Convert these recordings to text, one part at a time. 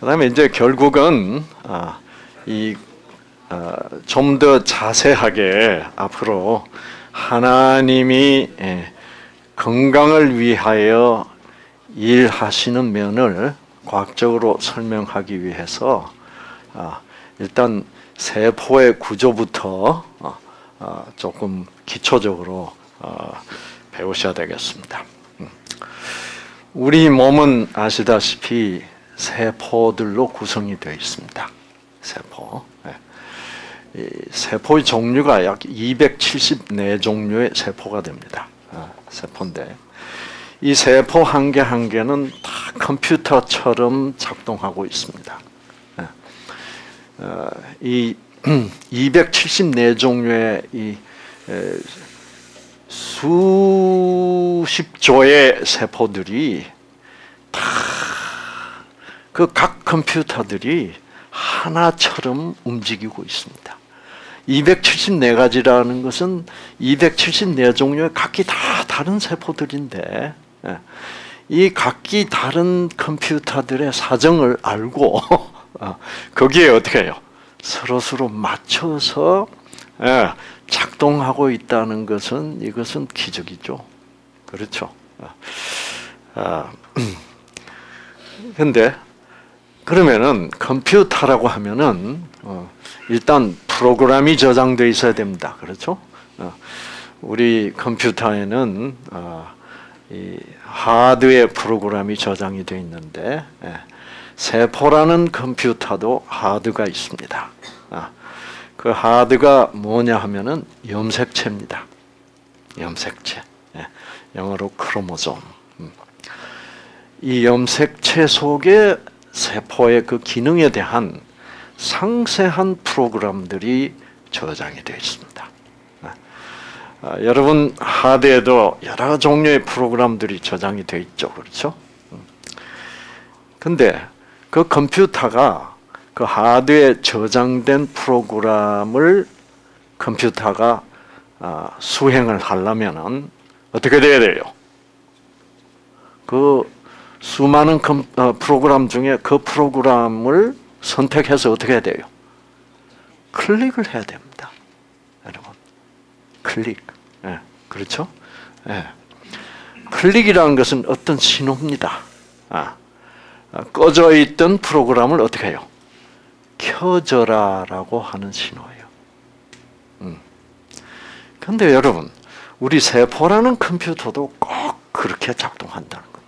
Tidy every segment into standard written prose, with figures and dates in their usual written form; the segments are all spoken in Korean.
그다음에 이제 결국은 좀 더 자세하게 앞으로 하나님이 건강을 위하여 일하시는 면을 과학적으로 설명하기 위해서 일단 세포의 구조부터 조금 기초적으로 배우셔야 되겠습니다. 우리 몸은 아시다시피 세포들로 구성이 되어 있습니다. 세포. 이 세포의 종류가 약 274종류의 세포가 됩니다. 세포인데 이 세포 한 개 한 개는 다 컴퓨터처럼 작동하고 있습니다. 이 274종류의 이 수십 조의 세포들이 다 그 각 컴퓨터들이 하나처럼 움직이고 있습니다. 274가지라는 것은 274종류의 각기 다 다른 세포들인데 이 각기 다른 컴퓨터들의 사정을 알고 거기에 어떻게 해요? 서로 맞춰서 작동하고 있다는 것은 이것은 기적이죠. 그렇죠. 근데 그러면은 컴퓨터라고 하면은 일단 프로그램이 저장되어 있어야 됩니다. 그렇죠? 우리 컴퓨터에는 이 하드웨어 프로그램이 저장이 되어 있는데 세포라는 컴퓨터도 하드가 있습니다. 그 하드가 뭐냐 하면은 염색체입니다. 염색체. 영어로 크로모솜. 이 염색체 속에 세포의 그 기능에 대한 상세한 프로그램들이 저장이 되어 있습니다. 여러분 하드에도 여러 종류의 프로그램들이 저장이 되어 있죠, 그렇죠? 근데 그 컴퓨터가 그 하드에 저장된 프로그램을 컴퓨터가 수행을 하려면은 어떻게 돼야 돼요? 그 수많은 프로그램 중에 그 프로그램을 선택해서 어떻게 해야 돼요? 클릭을 해야 됩니다. 여러분. 클릭. 그렇죠? 클릭이라는 것은 어떤 신호입니다. 꺼져 있던 프로그램을 어떻게 해요? 켜져라라고 하는 신호예요. 그런데 여러분, 우리 세포라는 컴퓨터도 꼭 그렇게 작동한다는 겁니다.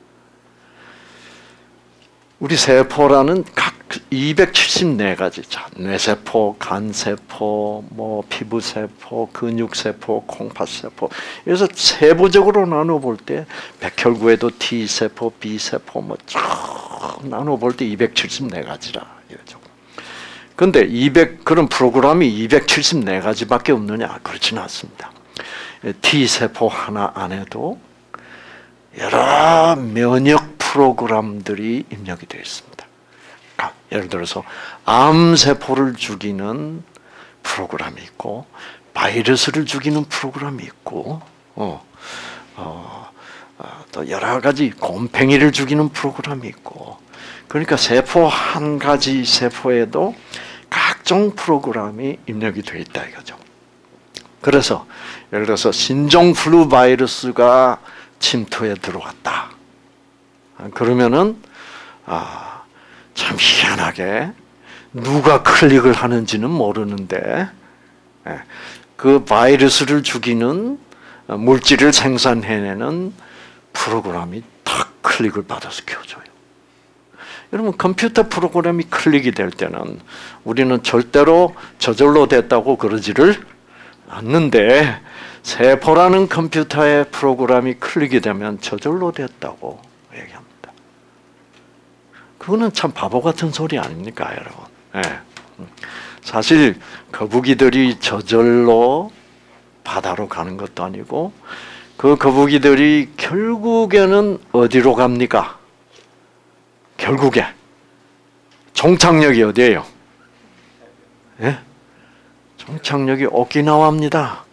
우리 세포라는 각 274가지, 뇌세포, 간세포, 뭐 피부세포, 근육세포, 콩팥세포. 그래서 세부적으로 나눠볼 때 백혈구에도 T세포, B세포 뭐 쭉 나눠볼 때 274가지라 이거죠. 근데 그런 프로그램이 274가지밖에 없느냐? 그렇지는 않습니다. T세포 하나 안에도 여러 면역 프로그램들이 입력이 되어 있습니다. 예를 들어서 암세포를 죽이는 프로그램이 있고 바이러스를 죽이는 프로그램이 있고 또 여러 가지 곰팡이를 죽이는 프로그램이 있고 그러니까 세포 한 가지 세포에도 각종 프로그램이 입력이 되어 있다 이거죠. 그래서 예를 들어서 신종플루 바이러스가 침투에 들어왔다. 그러면은 참 희한하게 누가 클릭을 하는지는 모르는데 그 바이러스를 죽이는 물질을 생산해내는 프로그램이 탁 클릭을 받아서 켜져요. 여러분 컴퓨터 프로그램이 클릭이 될 때는 우리는 절대로 저절로 됐다고 그러지를 않는데 세포라는 컴퓨터의 프로그램이 클릭이 되면 저절로 됐다고 얘기합니다. 그거는 참 바보 같은 소리 아닙니까, 여러분? 사실 거북이들이 저절로 바다로 가는 것도 아니고 그 거북이들이 결국에는 어디로 갑니까? 결국에 종착역이 어디예요? 종착역이 오키나와입니다.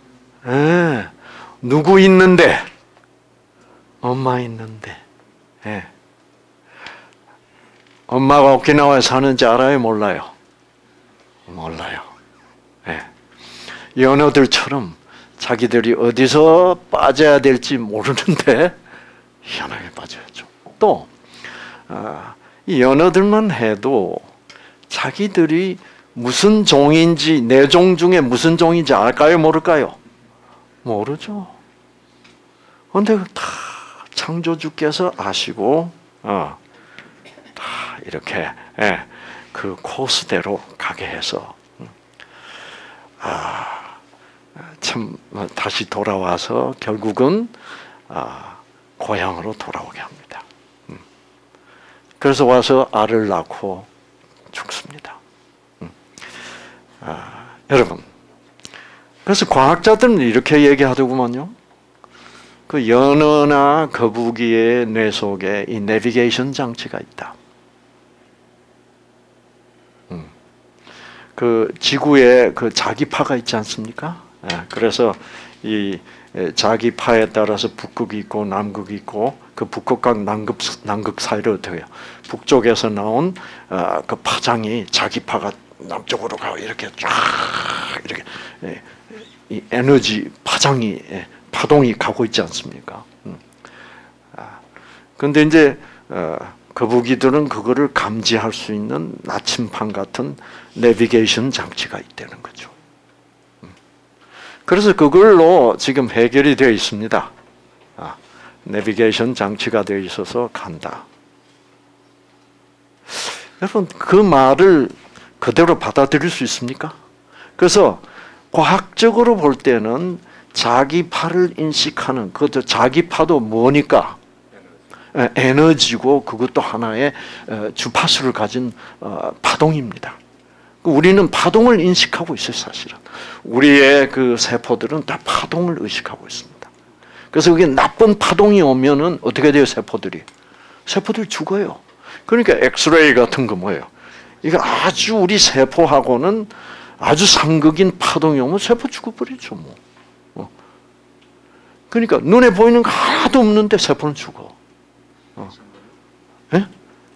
누구 있는데? 엄마 있는데. 엄마가 오키나와에 사는지 알아요? 몰라요? 몰라요. 예. 연어들처럼 자기들이 어디서 빠져야 될지 모르는데 희한하게 빠져야죠. 또 이 연어들만 해도 자기들이 무슨 종인지, 네 종 중에 무슨 종인지 알까요? 모를까요? 모르죠. 그런데 다 창조주께서 아시고 다 이렇게 그 코스대로 가게 해서 참 다시 돌아와서 결국은 고향으로 돌아오게 합니다. 그래서 와서 알을 낳고 죽습니다. 여러분, 그래서 과학자들은 이렇게 얘기하더구만요. 그 연어나 거북이의 뇌 속에 이 내비게이션 장치가 있다. 그 지구에 그 자기파가 있지 않습니까? 그래서 이 자기파에 따라서 북극이 있고 남극이 있고 그 북극과 남극 사이를 어떻게 해요? 북쪽에서 나온 그 파장이 자기파가 남쪽으로 가고 이렇게 쫙 이렇게 이 에너지 파장이 파동이 가고 있지 않습니까? 그런데 이제 거북이들은 그거를 감지할 수 있는 나침반 같은 내비게이션 장치가 있다는 거죠. 그래서 그걸로 지금 해결이 되어 있습니다. 내비게이션 장치가 되어 있어서 간다. 여러분 그 말을 그대로 받아들일 수 있습니까? 그래서 과학적으로 볼 때는 자기파를 인식하는 그것도 자기파도 뭐니까? 에너지고 그것도 하나의 주파수를 가진 파동입니다. 우리는 파동을 인식하고 있어요, 사실은. 우리의 그 세포들은 다 파동을 의식하고 있습니다. 그래서 그게 나쁜 파동이 오면은 어떻게 돼요, 세포들이? 세포들 죽어요. 그러니까 엑스레이 같은 거 뭐예요? 이거 아주 우리 세포하고는 아주 상극인 파동이 오면 세포 죽어버리죠, 뭐. 그러니까 눈에 보이는 거 하나도 없는데 세포는 죽어. 예?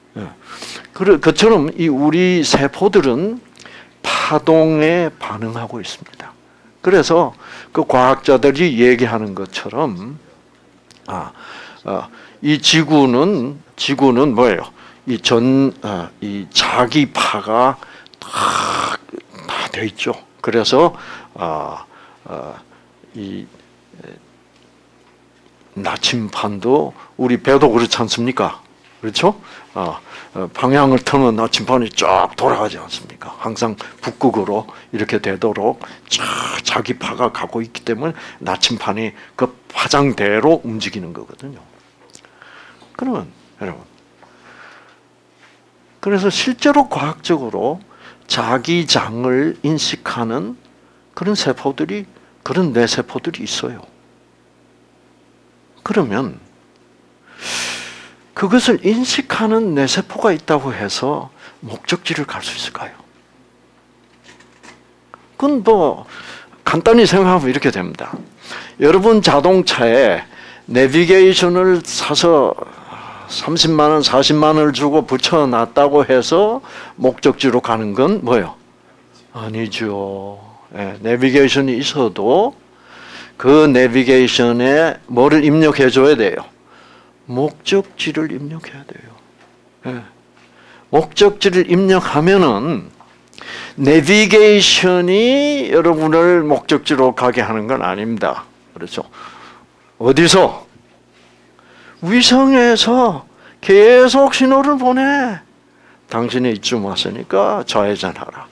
그처럼 이 우리 세포들은 파동에 반응하고 있습니다. 그래서 그 과학자들이 얘기하는 것처럼 이 지구는 뭐예요? 이 자기파가 다 돼 있죠. 그래서 이 나침반도 우리 배도 그렇지 않습니까? 그렇죠? 방향을 틀면 나침반이 쫙 돌아가지 않습니까? 항상 북극으로 이렇게 되도록 쫙 자기파가 가고 있기 때문에 나침반이 그 파장대로 움직이는 거거든요. 그러면 여러분, 그래서 실제로 과학적으로 자기장을 인식하는 그런 세포들이, 그런 뇌세포들이 있어요. 그러면 그것을 인식하는 뇌세포가 있다고 해서 목적지를 갈 수 있을까요? 그건 뭐 간단히 생각하면 이렇게 됩니다. 여러분 자동차에 내비게이션을 사서 30만 원, 40만 원을 주고 붙여놨다고 해서 목적지로 가는 건 뭐예요? 아니죠. 내비게이션이 있어도 그 내비게이션에 뭐를 입력해 줘야 돼요? 목적지를 입력해야 돼요. 목적지를 입력하면은 내비게이션이 여러분을 목적지로 가게 하는 건 아닙니다. 그렇죠? 어디서? 위성에서 계속 신호를 보내. 당신이 이쯤 왔으니까 좌회전하라.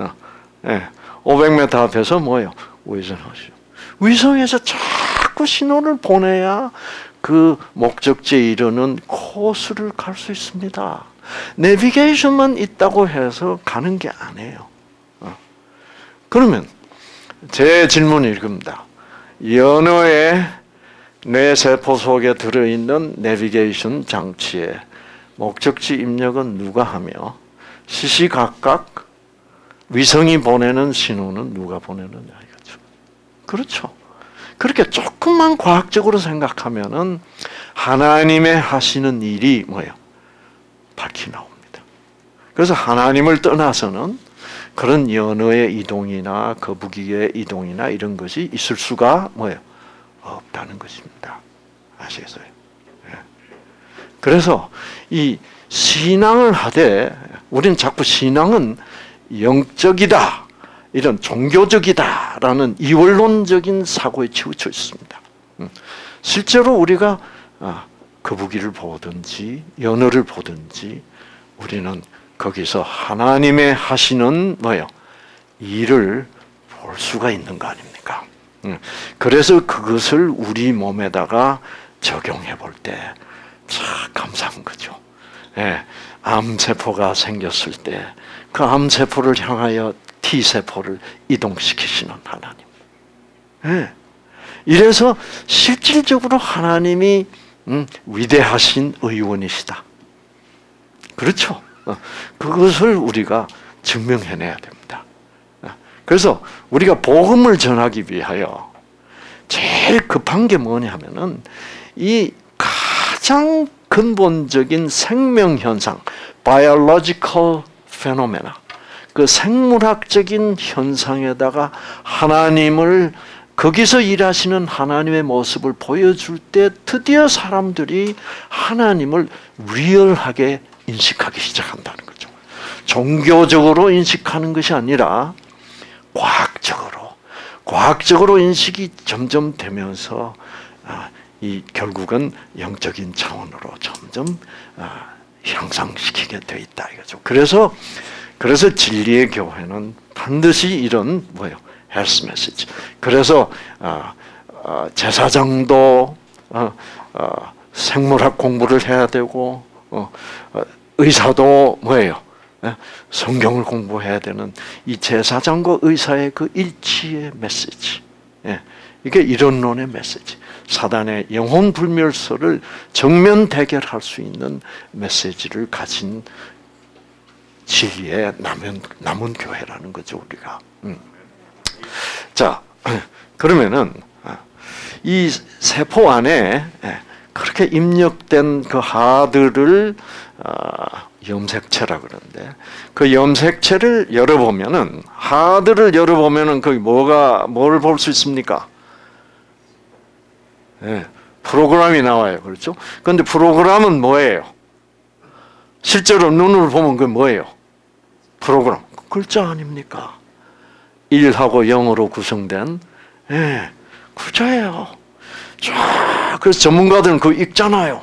500m 앞에서 뭐예요? 우회전하시오. 위성에서 자꾸 신호를 보내야 그 목적지에 이르는 코스를 갈 수 있습니다. 내비게이션만 있다고 해서 가는 게 아니에요. 그러면 제 질문이 이겁니다. 연어의 뇌세포 속에 들어있는 내비게이션 장치에 목적지 입력은 누가 하며 시시각각 위성이 보내는 신호는 누가 보내느냐 이거죠. 그렇죠. 그렇게 조금만 과학적으로 생각하면은 하나님의 하시는 일이 뭐예요? 밝히 나옵니다. 그래서 하나님을 떠나서는 그런 연어의 이동이나 거북이의 이동이나 이런 것이 있을 수가 뭐예요? 없다는 것입니다. 아시겠어요? 그래서 이 신앙을 하되 우리는 자꾸 신앙은 영적이다, 이런 종교적이다라는 이원론적인 사고에 치우쳐 있습니다. 실제로 우리가 거북이를 보든지 연어를 보든지 우리는 거기서 하나님의 하시는 뭐예요? 일을 볼 수가 있는 거 아닙니까? 그래서 그것을 우리 몸에다가 적용해 볼 때 참 감사한 거죠. 암세포가 생겼을 때 그 암세포를 향하여 T세포를 이동시키시는 하나님. 이래서 실질적으로 하나님이 위대하신 의원이시다. 그렇죠. 그것을 우리가 증명해내야 됩니다. 그래서 우리가 복음을 전하기 위하여 제일 급한 게 뭐냐면은 이 가장 근본적인 생명 현상, biological phenomena, 그 생물학적인 현상에다가 하나님을 거기서 일하시는 하나님의 모습을 보여줄 때 드디어 사람들이 하나님을 리얼하게 인식하기 시작한다는 거죠. 종교적으로 인식하는 것이 아니라 과학적으로 인식이 점점 되면서 이 결국은 영적인 차원으로 점점 향상시키게 돼 있다 이거죠. 그래서 진리의 교회는 반드시 이런 뭐예요? 헬스 메시지. 그래서 제사장도 생물학 공부를 해야 되고 의사도 뭐예요? 성경을 공부해야 되는 이 제사장과 의사의 그 일치의 메시지. 이게 이론론의 메시지. 사단의 영혼 불멸설을 정면 대결할 수 있는 메시지를 가진 진리의 남은 교회라는 거죠, 우리가. 자, 그러면은 이 세포 안에 그렇게 입력된 그 하드를 염색체라 그러는데 그 염색체를 열어보면은 하드를 열어보면은 거기 뭘 볼 수 있습니까? 프로그램이 나와요, 그렇죠? 그런데 프로그램은 뭐예요? 실제로 눈으로 보면 그게 뭐예요? 프로그램 글자 아닙니까? 1하고 0으로 구성된 글자예요. 쫙 그래서 전문가들은 그거 읽잖아요.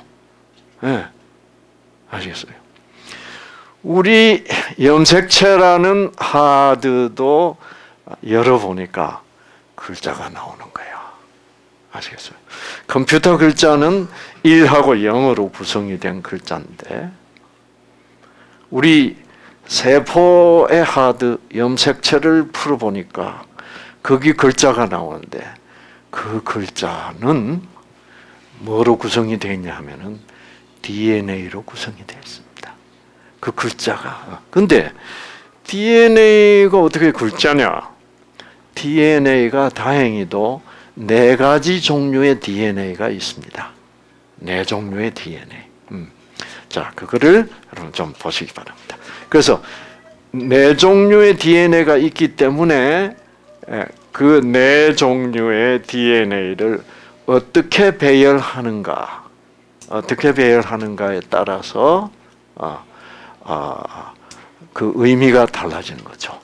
아시겠어요? 우리 염색체라는 하드도 열어보니까 글자가 나오는 거예요. 아시겠어요? 컴퓨터 글자는 1하고 0으로 구성이 된 글자인데 우리 세포의 하드 염색체를 풀어보니까 거기 글자가 나오는데 그 글자는 뭐로 구성이 되어 있냐 하면은 DNA로 구성이 되어 있습니다. 그 글자가. 근데 DNA가 어떻게 글자냐? DNA가 다행히도 4가지 종류의 DNA가 있습니다. 4종류의 DNA. 자, 그거를 여러분 좀 보시기 바랍니다. 그래서 4종류의 DNA가 있기 때문에 그 4종류의 DNA를 어떻게 배열하는가에 따라서 그 의미가 달라지는 거죠.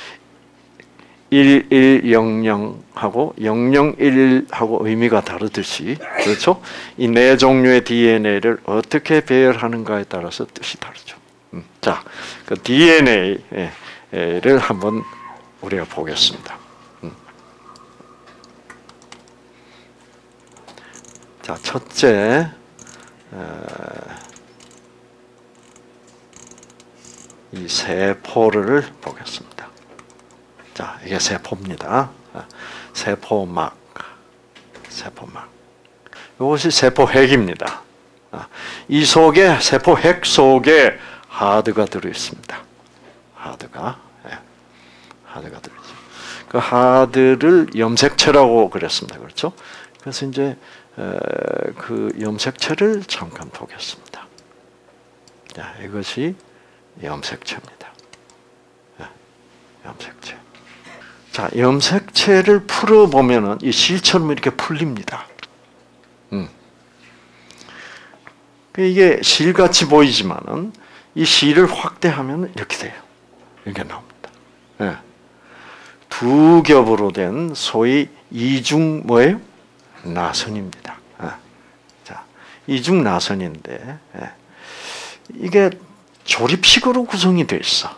1100하고 0011하고 의미가 다르듯이 그렇죠? 이 4종류의 DNA를 어떻게 배열하는가에 따라서 뜻이 다르죠. 자, 그 DNA를 한번 우리가 보겠습니다. 자, 첫째 이 세포를 보겠습니다. 자, 이게 세포입니다. 세포막. 이것이 세포핵입니다. 이 속에 세포핵 속에 하드가 들어 있습니다. 하드가 들어있죠. 그 하드를 염색체라고 그랬습니다. 그렇죠? 그래서 이제 그 염색체를 잠깐 보겠습니다. 자, 이것이 염색체입니다. 염색체. 자, 염색체를 풀어보면은 이 실처럼 이렇게 풀립니다. 이게 실같이 보이지만은 이 실을 확대하면 이렇게 돼요. 이렇게 나옵니다. 네. 두 겹으로 된 소위 이중 뭐예요? 나선입니다. 자, 이중 나선인데 이게 조립식으로 구성이 되어 있어.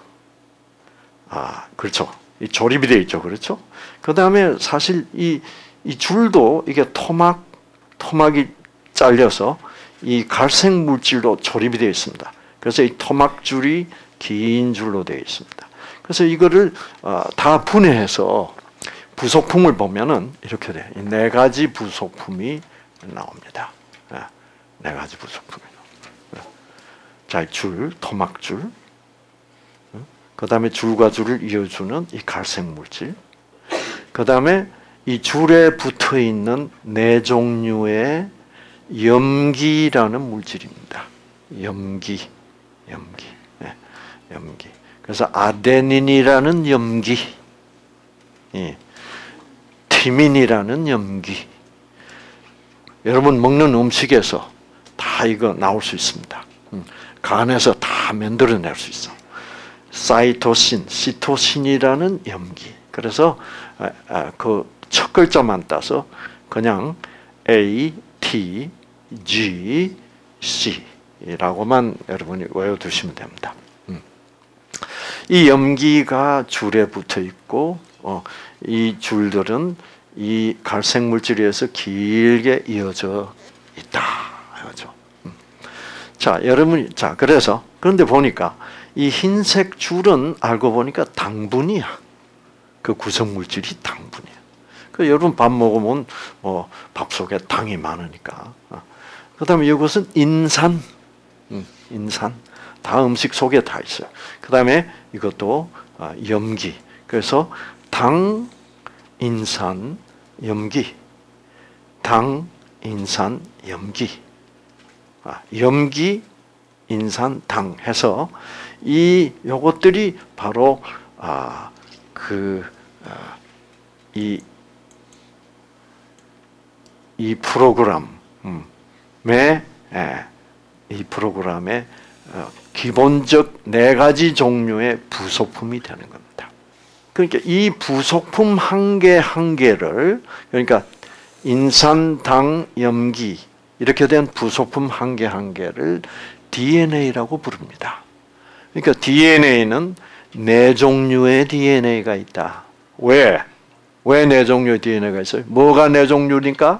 그렇죠. 이 조립이 되어 있죠, 그렇죠? 그 다음에 사실 이 줄도 이게 토막이 잘려서 이 갈색 물질로 조립이 되어 있습니다. 그래서 이 토막줄이 긴 줄로 되어 있습니다. 그래서 이거를 다 분해해서 부속품을 보면은 이렇게 돼. 이 네 가지 부속품이 나옵니다. 네 가지 부속품이 나옵니다. 자, 줄, 토막줄. 그 다음에 줄과 줄을 이어주는 이 갈색 물질. 그 다음에 이 줄에 붙어 있는 네 종류의 염기라는 물질입니다. 염기. 그래서 아데닌이라는 염기, 티민이라는 염기. 여러분 먹는 음식에서 다 이거 나올 수 있습니다. 간에서 다 만들어낼 수 있어. 사이토신, 시토신이라는 염기. 그래서 그 첫 글자만 따서 그냥 A, T, G, C라고만 여러분이 외워두시면 됩니다. 이 염기가 줄에 붙어 있고, 이 줄들은 이 갈색 물질에서 길게 이어져 있다. 그렇죠? 자, 그래서 그런데 보니까 이 흰색 줄은 알고 보니까 당분이야. 그 구성 물질이 당분이야. 그 여러분 밥 먹으면 밥 속에 당이 많으니까. 그다음에 이것은 인산. 다 음식 속에 다 있어요. 그다음에 이것도 염기. 그래서 당, 인산, 염기. 당, 인산, 염기. 염기, 인산, 당 해서 요것들이 바로 이 프로그램의 기본적 네 가지 종류의 부속품이 되는 겁니다. 그러니까 이 부속품 한 개 한 개를, 그러니까 인산, 당, 염기 이렇게 된 부속품 한 개 한 개를 DNA라고 부릅니다. 그러니까 DNA는 네 종류의 DNA가 있다. 왜 네 종류의 DNA가 있어요? 뭐가 네 종류니까?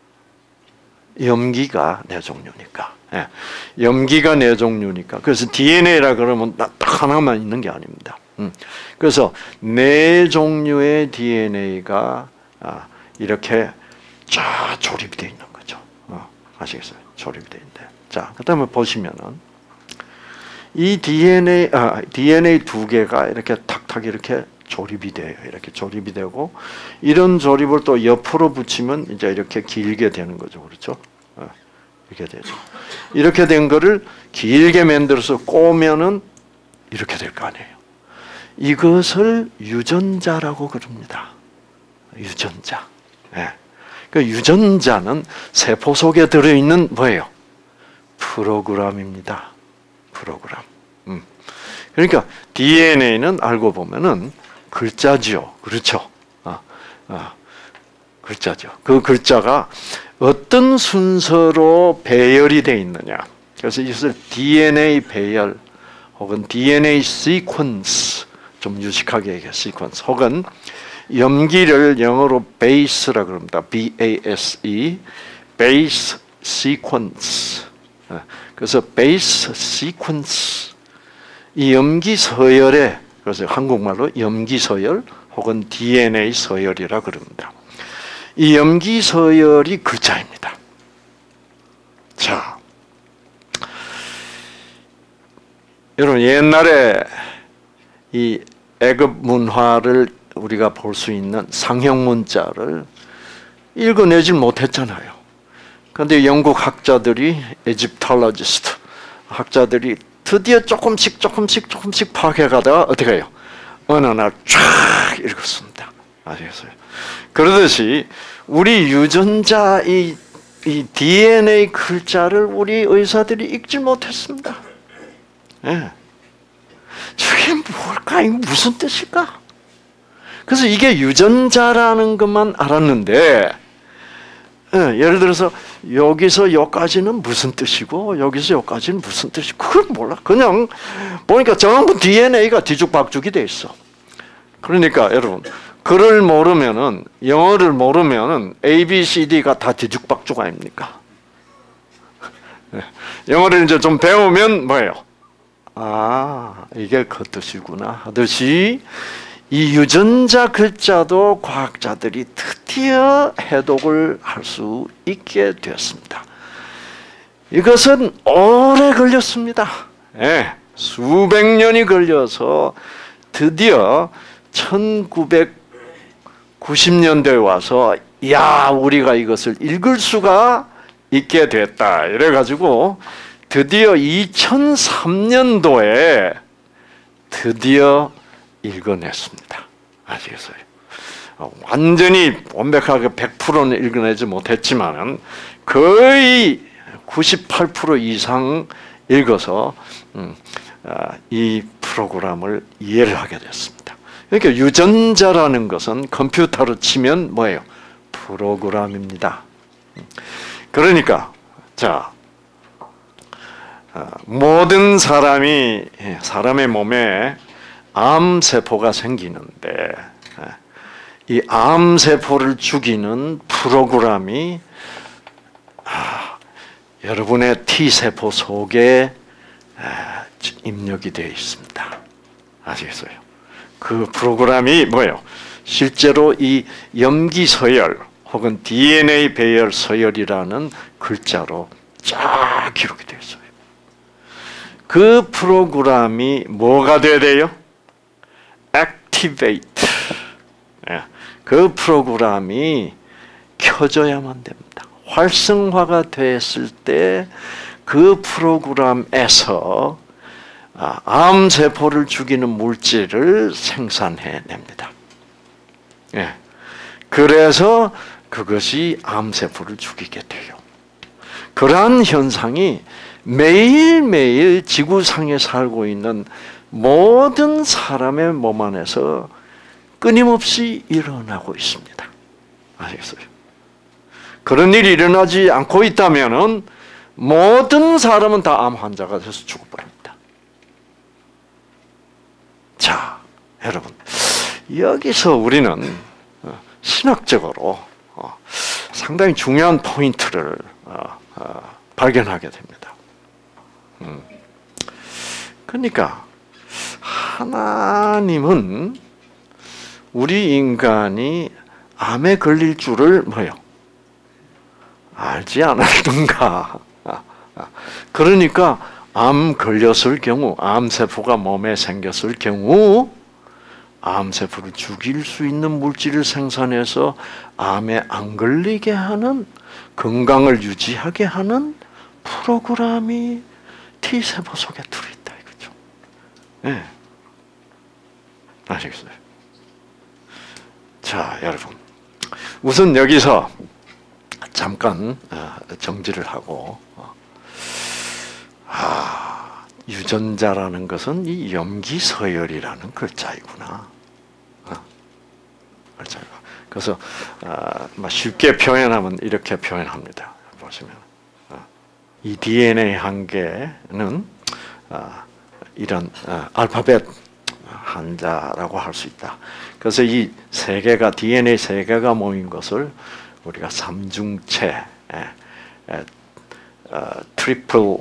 염기가 네 종류니까. 염기가 네 종류니까. 그래서 DNA라 그러면 딱 하나만 있는 게 아닙니다. 그래서 네 종류의 DNA가 이렇게 쫙 조립이 되어 있는 거죠. 아시겠어요? 조립이 되어 있는데. 자, 그다음에 보시면은 이 DNA 두 개가 이렇게 탁탁 이렇게 조립이 돼요. 이렇게 조립이 되고, 이런 조립을 또 옆으로 붙이면 이제 이렇게 길게 되는 거죠. 그렇죠? 이렇게 되죠. 이렇게 된 거를 길게 만들어서 꼬면은 이렇게 될 거 아니에요. 이것을 유전자라고 그럽니다. 유전자. 그 유전자는 세포 속에 들어있는 뭐예요? 프로그램입니다. 프로그램. 그러니까 DNA는 알고 보면은 글자죠. 그렇죠? 글자죠. 그 글자가 어떤 순서로 배열이 되어 있느냐. 그래서 이것을 DNA 배열 혹은 DNA 시퀀스, 좀 유식하게 얘기해 시퀀스, 혹은 염기를 영어로 base라 그럽니다. B-A-S-E, base sequence. 그래서 base sequence, 이 염기 서열에, 그래서 한국말로 염기 서열 혹은 DNA 서열이라 그럽니다. 이 염기 서열이 글자입니다. 자, 여러분 옛날에 이 애굽 문화를 우리가 볼 수 있는 상형 문자를 읽어내질 못했잖아요. 그런데 영국 학자들이, 에집톨로지스트 학자들이 드디어 조금씩 파괴가다가 어떻게 해요? 어느 날 쫙 읽었습니다. 아시겠어요? 그러듯이 우리 유전자 이 DNA 글자를 우리 의사들이 읽지 못했습니다. 예. 저게 뭘까? 이게 무슨 뜻일까? 그래서 이게 유전자라는 것만 알았는데, 예를 들어서 여기서 여기까지는 무슨 뜻이고 여기서 여기까지는 무슨 뜻이고 그걸 몰라. 그냥 보니까 전부 DNA가 뒤죽박죽이 돼 있어. 그러니까 여러분 글을 모르면은, 영어를 모르면은 A, B, C, D가 다 뒤죽박죽 아닙니까? 영어를 이제 좀 배우면 뭐예요? 아, 이게 그 뜻이구나 하듯이 이 유전자 글자도 과학자들이 드디어 해독을 할 수 있게 되었습니다. 이것은 오래 걸렸습니다. 예, 수백 년이 걸려서 드디어 1990년대에 와서 야, 우리가 이것을 읽을 수가 있게 됐다. 이래가지고 드디어 2003년도에 드디어 읽어냈습니다. 아시겠어요? 완전히 완벽하게 100%는 읽어내지 못했지만 거의 98% 이상 읽어서 이 프로그램을 이해를 하게 됐습니다. 그러니까 유전자라는 것은 컴퓨터로 치면 뭐예요? 프로그램입니다. 그러니까 자, 모든 사람의 몸에 암세포가 생기는데 이 암세포를 죽이는 프로그램이 여러분의 T세포 속에 입력이 되어 있습니다. 아시겠어요? 그 프로그램이 뭐예요? 실제로 이 염기서열 혹은 DNA 배열 서열이라는 글자로 쫙 기록이 되어 있어요. 그 프로그램이 뭐가 돼야 돼요? Activate. 그 프로그램이 켜져야만 됩니다. 활성화가 됐을 때 그 프로그램에서 암세포를 죽이는 물질을 생산해냅니다. 그래서 그것이 암세포를 죽이게 돼요. 그러한 현상이 매일매일 지구상에 살고 있는 모든 사람의 몸 안에서 끊임없이 일어나고 있습니다. 아시겠어요? 그런 일이 일어나지 않고 있다면 모든 사람은 다 암 환자가 돼서 죽어버립니다. 자, 여러분, 여기서 우리는 신학적으로 상당히 중요한 포인트를 발견하게 됩니다. 그러니까 하나님은 우리 인간이 암에 걸릴 줄을 뭐요? 알지 않았던가. 그러니까 암 걸렸을 경우, 암세포가 몸에 생겼을 경우 암세포를 죽일 수 있는 물질을 생산해서 암에 안 걸리게 하는, 건강을 유지하게 하는 프로그램이 T세포 속에 들어있다 이거죠. 네. 아시겠어요? 자, 여러분, 우선 여기서 잠깐 정지를 하고, 유전자라는 것은 이 염기서열이라는 글자이구나. 글자가. 그래서 쉽게 표현하면 이렇게 표현합니다. 보시면 이 DNA 한 개는 이런 알파벳 한자라고 할 수 있다. 그래서 이 세 개가, DNA 세 개가 모인 것을 우리가 삼중체, 트리플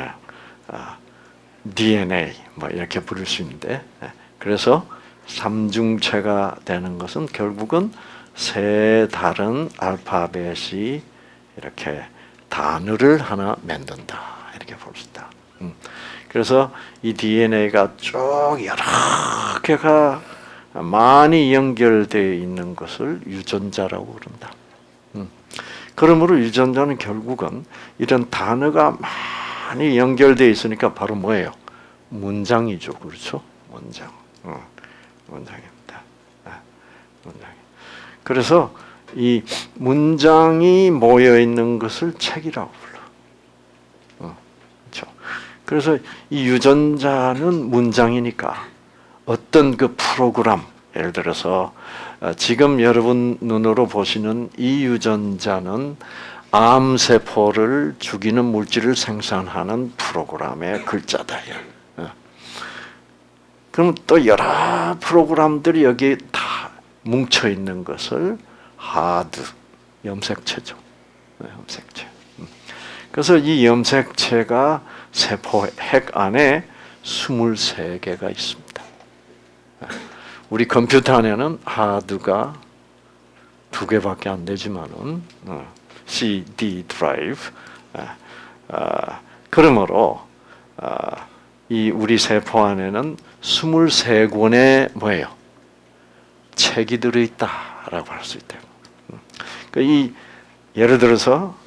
DNA 뭐 이렇게 부를 수 있는데, 그래서 삼중체가 되는 것은 결국은 세 다른 알파벳이 이렇게 단어를 하나 만든다 이렇게 볼 수 있다. 그래서 이 DNA가 쭉 여러 개가 많이 연결되어 있는 것을 유전자라고 그런다. 그러므로 유전자는 결국은 이런 단어가 많이 연결되어 있으니까 바로 뭐예요? 문장이죠, 그렇죠? 문장, 문장입니다. 문장. 그래서 이 문장이 모여 있는 것을 책이라고 불러. 그렇죠? 그래서 이 유전자는 문장이니까 어떤 그 프로그램, 예를 들어서 지금 여러분 눈으로 보시는 이 유전자는 암세포를 죽이는 물질을 생산하는 프로그램의 글자다. 그럼 또 여러 프로그램들이 여기 다 뭉쳐 있는 것을 하드, 염색체죠. 염색체. 그래서 이 염색체가 세포 핵 안에 23개가 있습니다. 우리 컴퓨터 안에는 하드가 2개밖에 안 되지만은 CD 드라이브. 그러므로 이 우리 세포 안에는 23권의 뭐예요? 책이 들어 있다라고 할 수 있대요. 이 예를 들어서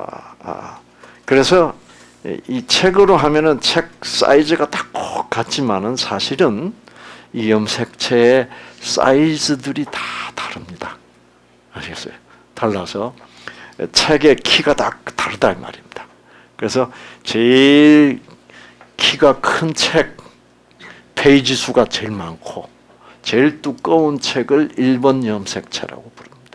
그래서 이 책으로 하면은 책 사이즈가 다 같지만은 사실은 이 염색체의 사이즈들이 다 다릅니다. 아시겠어요? 달라서 책의 키가 다 다르다 이 말입니다. 그래서 제일 키가 큰 책 페이지 수가 제일 많고 제일 두꺼운 책을 1번 염색체라고 부릅니다.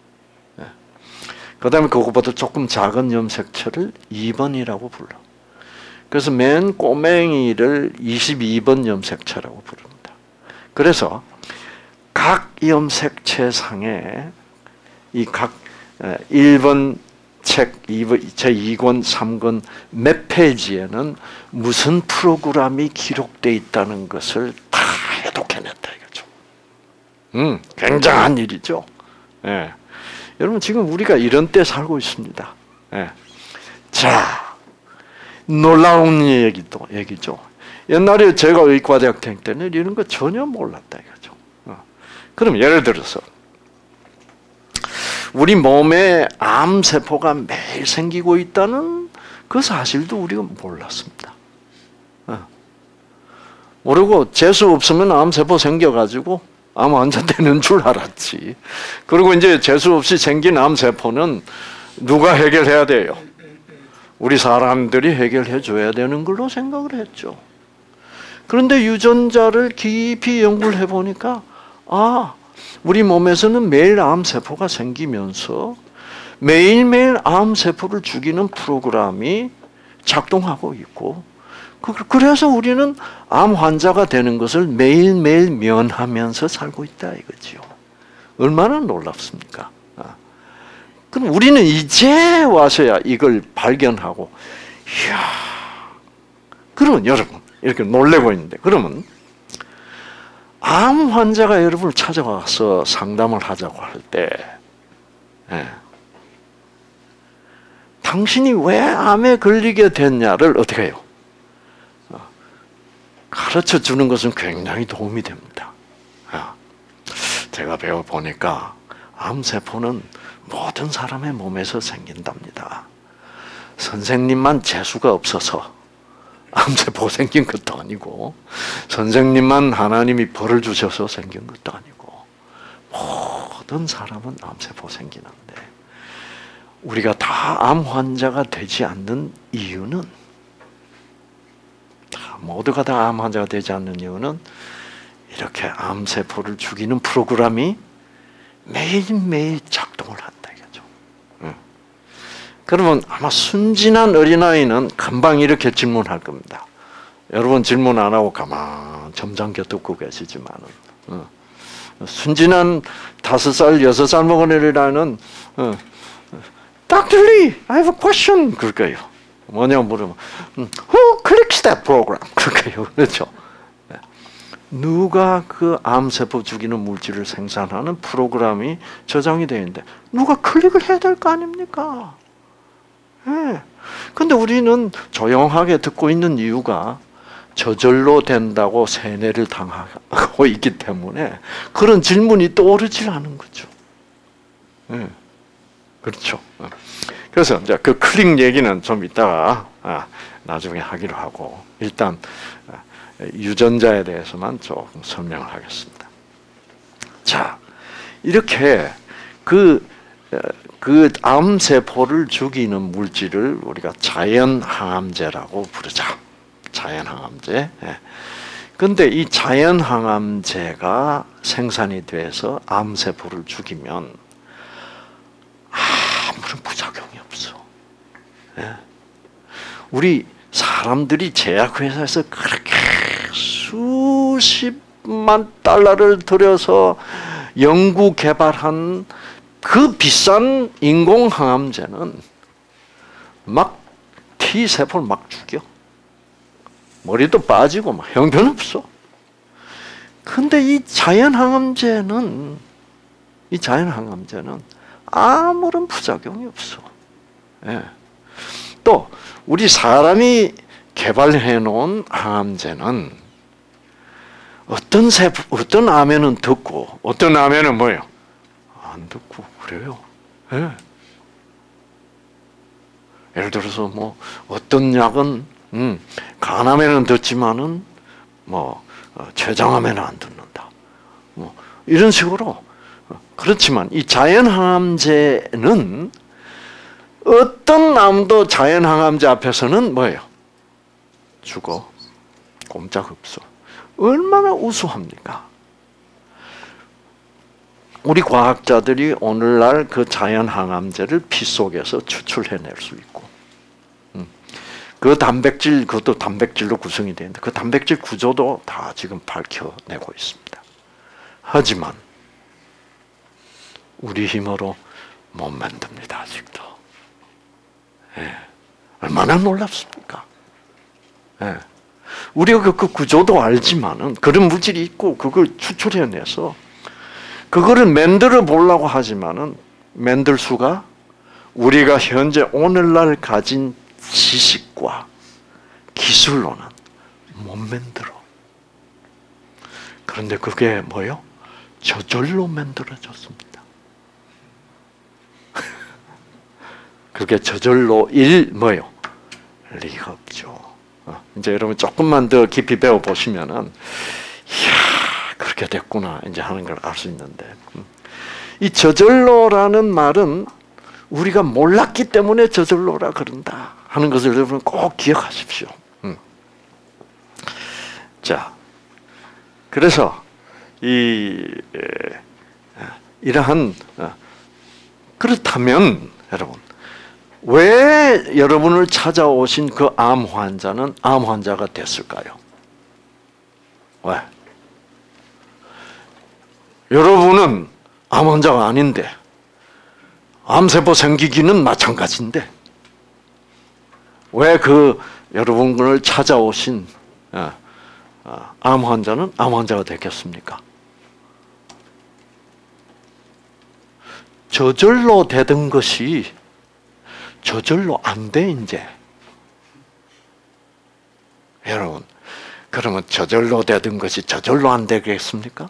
그 다음에 그것보다 조금 작은 염색체를 2번이라고 불러. 그래서 맨 꼬맹이를 22번 염색체라고 부릅니다. 그래서 각 염색체 상에 이 각 1번 책, 제2권, 3권 몇 페이지에는 무슨 프로그램이 기록되어 있다는 것을 다 해독해냈다 이거죠. 굉장한 일이죠. 예. 여러분 지금 우리가 이런 때 살고 있습니다. 예. 자, 놀라운 얘기죠. 옛날에 제가 의과대학 다닐 때는 이런 거 전혀 몰랐다 이거죠. 그럼 예를 들어서 우리 몸에 암세포가 매일 생기고 있다는 그 사실도 우리가 몰랐습니다. 모르고 재수 없으면 암세포 생겨가지고 암 환자 되는 줄 알았지. 그리고 이제 재수 없이 생긴 암세포는 누가 해결해야 돼요? 우리 사람들이 해결해 줘야 되는 걸로 생각을 했죠. 그런데 유전자를 깊이 연구를 해보니까 우리 몸에서는 매일 암세포가 생기면서 매일매일 암세포를 죽이는 프로그램이 작동하고 있고 그래서 우리는 암 환자가 되는 것을 매일매일 면하면서 살고 있다 이거지요. 얼마나 놀랍습니까? 그럼 우리는 이제 와서야 이걸 발견하고 이야 그러면 여러분 이렇게 놀래고 있는데 그러면 암 환자가 여러분을 찾아와서 상담을 하자고 할 때 당신이 왜 암에 걸리게 됐냐를 어떻게 해요? 가르쳐 주는 것은 굉장히 도움이 됩니다. 제가 배워보니까 암세포는 모든 사람의 몸에서 생긴답니다. 선생님만 재수가 없어서 암세포가 생긴 것도 아니고 선생님만 하나님이 벌을 주셔서 생긴 것도 아니고 모든 사람은 암세포 생기는데 우리가 다 암 환자가 되지 않는 이유는 모두가 다 암 환자가 되지 않는 이유는 이렇게 암세포를 죽이는 프로그램이 매일매일 작동을 한다 이거죠. 그러면 아마 순진한 어린아이는 금방 이렇게 질문할 겁니다. 여러분 질문 안 하고 가만 점잖게 듣고 계시지만은 순진한 5살, 6살 먹은 어린아이는 Dr. Lee, I have a question 그럴 거예요. 뭐냐고 물으면 Who clicks that program? 그럴 거예요. 그렇죠? 누가 그 암세포 죽이는 물질을 생산하는 프로그램이 저장이 되어 있는데 누가 클릭을 해야 될 거 아닙니까? 근데 우리는 조용하게 듣고 있는 이유가 저절로 된다고 세뇌를 당하고 있기 때문에 그런 질문이 떠오르질 않은 거죠. 그렇죠. 그래서 이제 그 클릭 얘기는 좀 이따가 나중에 하기로 하고 일단 유전자에 대해서만 조금 설명을 하겠습니다. 자, 이렇게 그 암세포를 죽이는 물질을 우리가 자연항암제라고 부르자. 자연항암제. 그런데 이 자연항암제가 생산이 돼서 암세포를 죽이면 아무런 부작용이 없어. 우리 사람들이 제약회사에서 그렇게 수십만 달러를 들여서 연구 개발한 그 비싼 인공항암제는 막 T세포를 막 죽여. 머리도 빠지고 막 형편없어. 근데 이 자연항암제는 아무런 부작용이 없어. 또 우리 사람이 개발해 놓은 항암제는 어떤 암에는 듣고 어떤 암에는 뭐예요? 안 듣고 그래요. 예를 들어서 뭐 어떤 약은 간암에는 듣지만은 뭐 췌장암에는 안 듣는다. 뭐 이런 식으로. 그렇지만 이 자연항암제는 어떤 암도 자연항암제 앞에서는 뭐예요? 죽어. 꼼짝없어. 얼마나 우수합니까? 우리 과학자들이 오늘날 그 자연항암제를 피 속에서 추출해낼 수 있고, 그 단백질, 그것도 단백질로 구성이 되는데 그 단백질 구조도 다 지금 밝혀내고 있습니다. 하지만 우리 힘으로 못 만듭니다, 아직도. 얼마나 놀랍습니까? 우리가 그 구조도 알지만은 그런 물질이 있고 그걸 추출해내서 그거를 만들어 보려고 하지만은 만들 수가 우리가 현재 오늘날 가진 지식과 기술로는 못 만들어. 그런데 그게 뭐요? 저절로 만들어졌습니다. 그게 저절로 뭐요? 리가 없죠. 이제 여러분 조금만 더 깊이 배워 보시면은, 이야, 그렇게 됐구나 이제 하는 걸 알 수 있는데, 이 저절로라는 말은 우리가 몰랐기 때문에 저절로라 그런다 하는 것을 여러분 꼭 기억하십시오. 자, 그래서 이러한 그렇다면 여러분, 왜 여러분을 찾아오신 그 암 환자는 암 환자가 됐을까요? 왜? 여러분은 암 환자가 아닌데 암세포 생기기는 마찬가지인데 왜 그 여러분을 찾아오신 암 환자는 암 환자가 됐겠습니까? 저절로 되던 것이 저절로 안 돼, 이제. 여러분, 그러면 저절로 되던 것이 저절로 안 되겠습니까?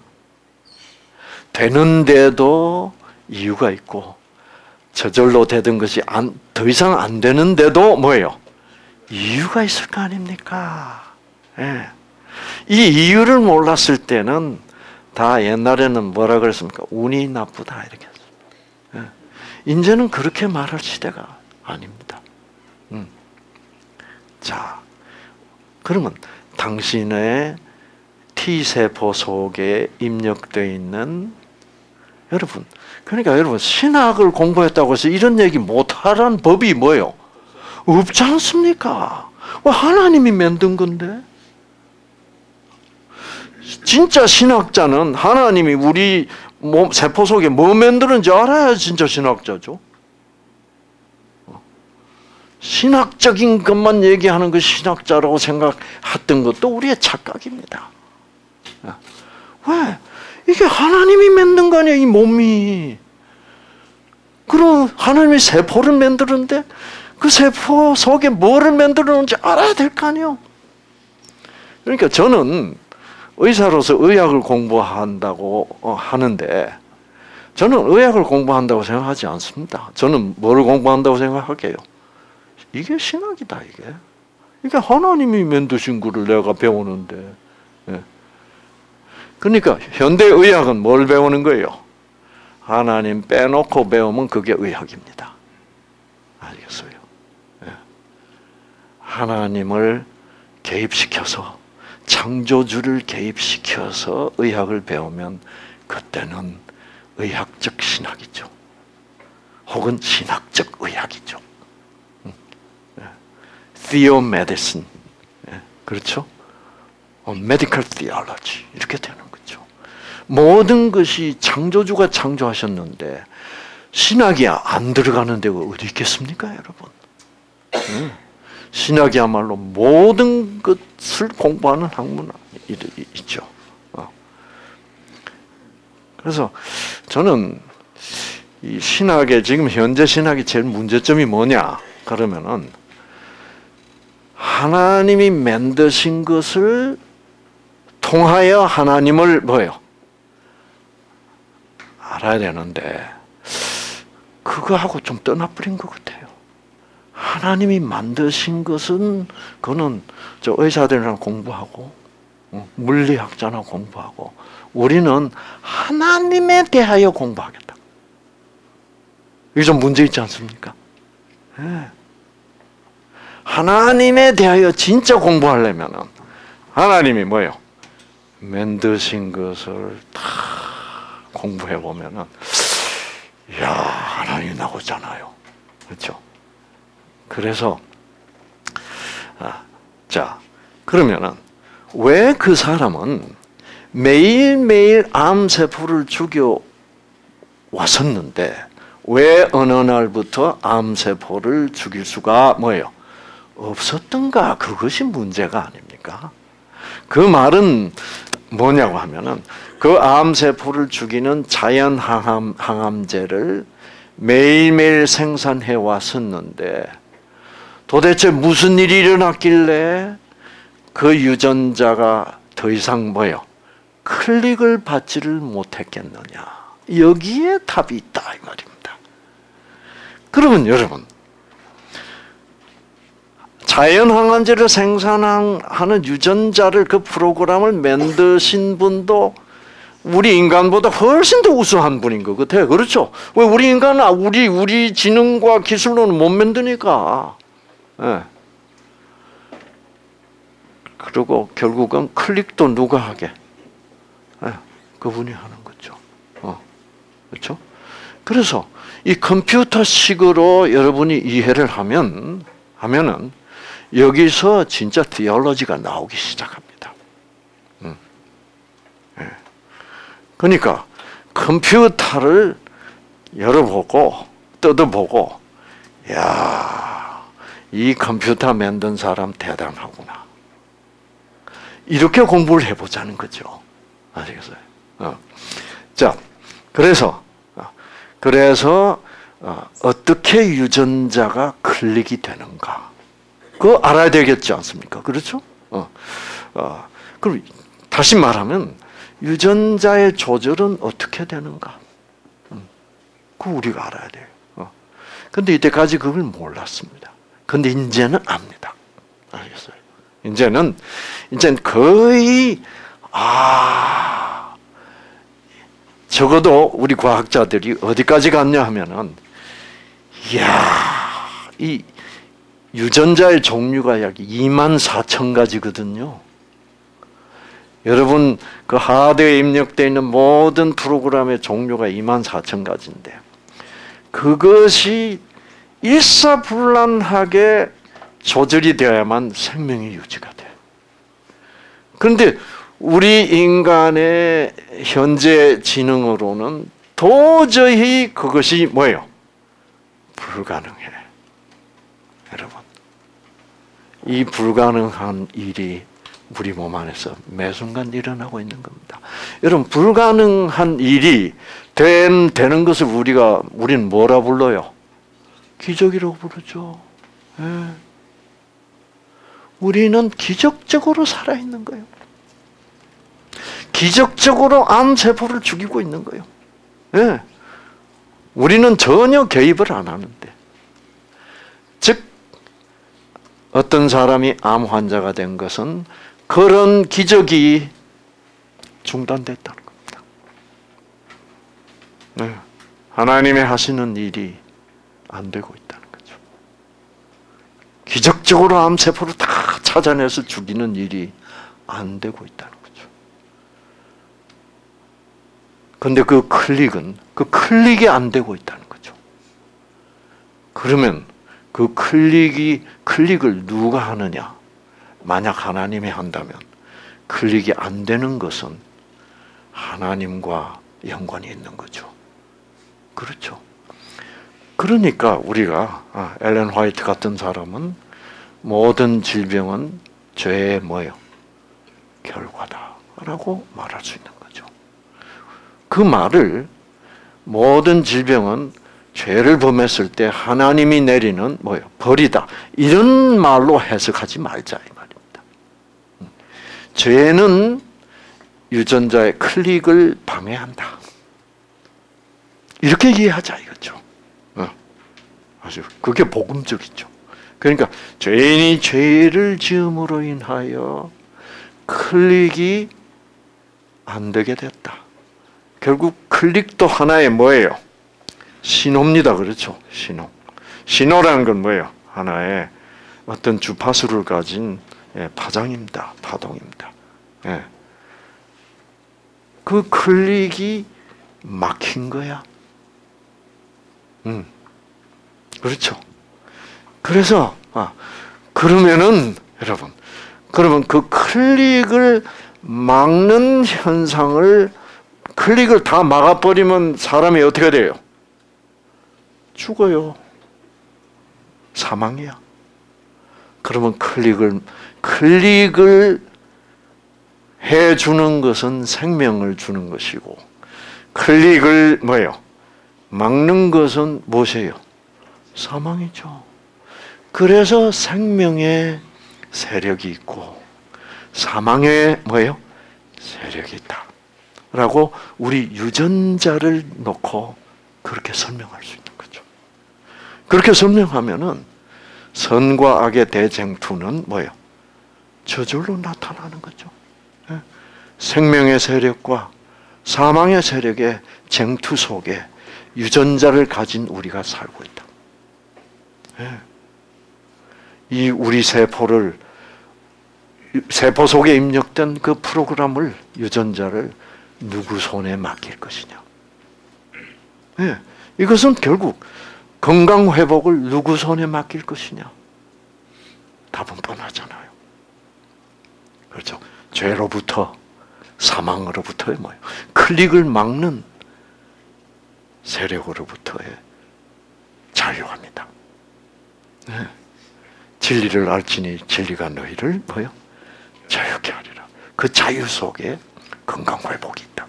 되는데도 이유가 있고, 저절로 되던 것이 더 이상 안 되는데도 뭐예요? 이유가 있을 거 아닙니까? 이 이유를 몰랐을 때는 다 옛날에는 뭐라 그랬습니까? 운이 나쁘다, 이렇게 했습니다. 이제는 그렇게 말할 시대가 아닙니다. 자, 그러면 당신의 T세포 속에 입력되어 있는 여러분, 그러니까 여러분 신학을 공부했다고 해서 이런 얘기 못하라는 법이 뭐예요? 없지 않습니까? 하나님이 만든 건데. 진짜 신학자는 하나님이 우리 세포 속에 뭐 만드는지 알아야 진짜 신학자죠. 신학적인 것만 얘기하는 것이 신학자라고 생각했던 것도 우리의 착각입니다. 왜? 이게 하나님이 만든 거 아니야, 이 몸이. 그럼 하나님이 세포를 만드는데 그 세포 속에 뭐를 만들었는지 알아야 될 거 아니에요. 그러니까 저는 의사로서 의학을 공부한다고 하는데 저는 의학을 공부한다고 생각하지 않습니다. 저는 뭐를 공부한다고 생각할게요? 이게 신학이다, 이게. 그러니까 하나님이 만드신 거를 내가 배우는데. 예. 그러니까 현대의학은 뭘 배우는 거예요? 하나님 빼놓고 배우면 그게 의학입니다. 알겠어요? 예. 하나님을 개입시켜서, 창조주를 개입시켜서 의학을 배우면 그때는 의학적 신학이죠. 혹은 신학적 의학이죠. Theomedicine, 그렇죠? Medical Theology 이렇게 되는 거죠. 모든 것이 창조주가 창조하셨는데 신학이 안 들어가는 데가 어디 있겠습니까, 여러분? 신학이야말로 모든 것을 공부하는 학문이 있죠. 그래서 저는 이 신학의 지금 현재 신학의 제일 문제점이 뭐냐? 그러면은 하나님이 만드신 것을 통하여 하나님을 뭐예요? 알아야 되는데 그거하고 좀 떠나버린 것 같아요. 하나님이 만드신 것은 그거는 저 의사들이랑 공부하고 물리학자나 공부하고 우리는 하나님에 대하여 공부하겠다. 이게 좀 문제 있지 않습니까? 네. 하나님에 대하여 진짜 공부하려면은 하나님이 뭐예요? 만드신 것을 다 공부해 보면은 야, 하나님이 나오잖아요. 그렇죠? 그래서 자, 그러면은 왜 그 사람은 매일매일 암세포를 죽여 왔었는데 왜 어느 날부터 암세포를 죽일 수가 뭐예요? 없었던가? 그것이 문제가 아닙니까? 그 말은 뭐냐고 하면은 그 암세포를 죽이는 자연 항암제를 매일매일 생산해 왔었는데 도대체 무슨 일이 일어났길래 그 유전자가 더 이상 뭐예요? 클릭을 받지를 못했겠느냐? 여기에 답이 있다 이 말입니다. 그러면 여러분, 자연 항암제를 생산하는 유전자를 그 프로그램을 만드신 분도 우리 인간보다 훨씬 더 우수한 분인 것 같아요. 그렇죠? 왜 우리 인간은 우리 지능과 기술로는 못 만드니까. 네. 그리고 결국은 클릭도 누가 하게? 네. 그분이 하는 거죠. 그렇죠? 그래서 이 컴퓨터식으로 여러분이 이해를 하면은 여기서 진짜 디올로지가 나오기 시작합니다. 그러니까 컴퓨터를 열어보고 뜯어보고, 야, 이 컴퓨터 만든 사람 대단하구나. 이렇게 공부를 해보자는 거죠. 아시겠어요? 자, 그래서 어떻게 유전자가 클릭이 되는가? 그거 알아야 되겠지 않습니까? 그렇죠? 그럼 다시 말하면 유전자의 조절은 어떻게 되는가? 그거 우리가 알아야 돼요. 근데 이때까지 그걸 몰랐습니다. 근데 이제는 압니다. 알겠어요? 이제는 거의 적어도 우리 과학자들이 어디까지 갔냐 하면은, 이야, 이 유전자의 종류가 약 24,000가지거든요. 여러분, 그 하드에 입력되어 있는 모든 프로그램의 종류가 24,000가지인데, 그것이 일사불란하게 조절이 되어야만 생명이 유지가 돼. 그런데 우리 인간의 현재 지능으로는 도저히 그것이 뭐예요? 불가능해. 여러분, 이 불가능한 일이 우리 몸 안에서 매 순간 일어나고 있는 겁니다. 여러분, 불가능한 일이 되는 것을 우리는 뭐라 불러요? 기적이라고 부르죠. 예. 우리는 기적적으로 살아있는 거예요. 기적적으로 암세포를 죽이고 있는 거예요. 예. 우리는 전혀 개입을 안 하는데. 즉, 어떤 사람이 암 환자가 된 것은 그런 기적이 중단됐다는 겁니다. 네. 하나님의 하시는 일이 안 되고 있다는 거죠. 기적적으로 암세포를 다 찾아내서 죽이는 일이 안 되고 있다는 거죠. 그런데 그 클릭이 안 되고 있다는 거죠. 그러면 그 클릭을 누가 하느냐? 만약 하나님이 한다면 클릭이 안 되는 것은 하나님과 연관이 있는 거죠. 그렇죠. 그러니까 우리가 엘렌 화이트 같은 사람은 모든 질병은 죄의 뭐예요? 결과다라고 말할 수 있는 거죠. 그 말을 모든 질병은 죄를 범했을 때 하나님이 내리는 뭐예요? 벌이다. 이런 말로 해석하지 말자 이 말입니다. 죄는 유전자의 클릭을 방해한다. 이렇게 이해하자 이거죠. 아주 그게 복음적이죠. 그러니까 죄인이 죄를 지음으로 인하여 클릭이 안 되게 됐다. 결국 클릭도 하나의 뭐예요? 신호입니다. 그렇죠? 신호. 신호라는 건 뭐예요? 하나의 어떤 주파수를 가진 파장입니다. 파동입니다. 그 클릭이 막힌 거야. 그렇죠. 그래서 그러면은 여러분, 그러면 그 클릭을 막는 현상을 클릭을 다 막아버리면 사람이 어떻게 돼요? 죽어요. 사망이야. 그러면 클릭을 해주는 것은 생명을 주는 것이고, 클릭을 뭐예요? 막는 것은 무엇이에요? 사망이죠. 그래서 생명의 세력이 있고 사망의 뭐예요? 세력이 있다. 라고 우리 유전자를 놓고 그렇게 설명할 수 있는 거죠. 그렇게 설명하면은 선과 악의 대쟁투는 뭐예요? 저절로 나타나는 거죠. 생명의 세력과 사망의 세력의 쟁투 속에 유전자를 가진 우리가 살고 있다. 이 우리 세포 속에 입력된 그 프로그램을, 유전자를 누구 손에 맡길 것이냐. 이것은 결국 건강 회복을 누구 손에 맡길 것이냐. 답은 뻔하잖아요. 그렇죠. 죄로부터, 사망으로부터의 뭐예요? 클릭을 막는 세력으로부터의 자유합니다. 진리를 알지니 진리가 너희를 뭐요? 자유케 하리라. 그 자유 속에 건강 회복이 있다.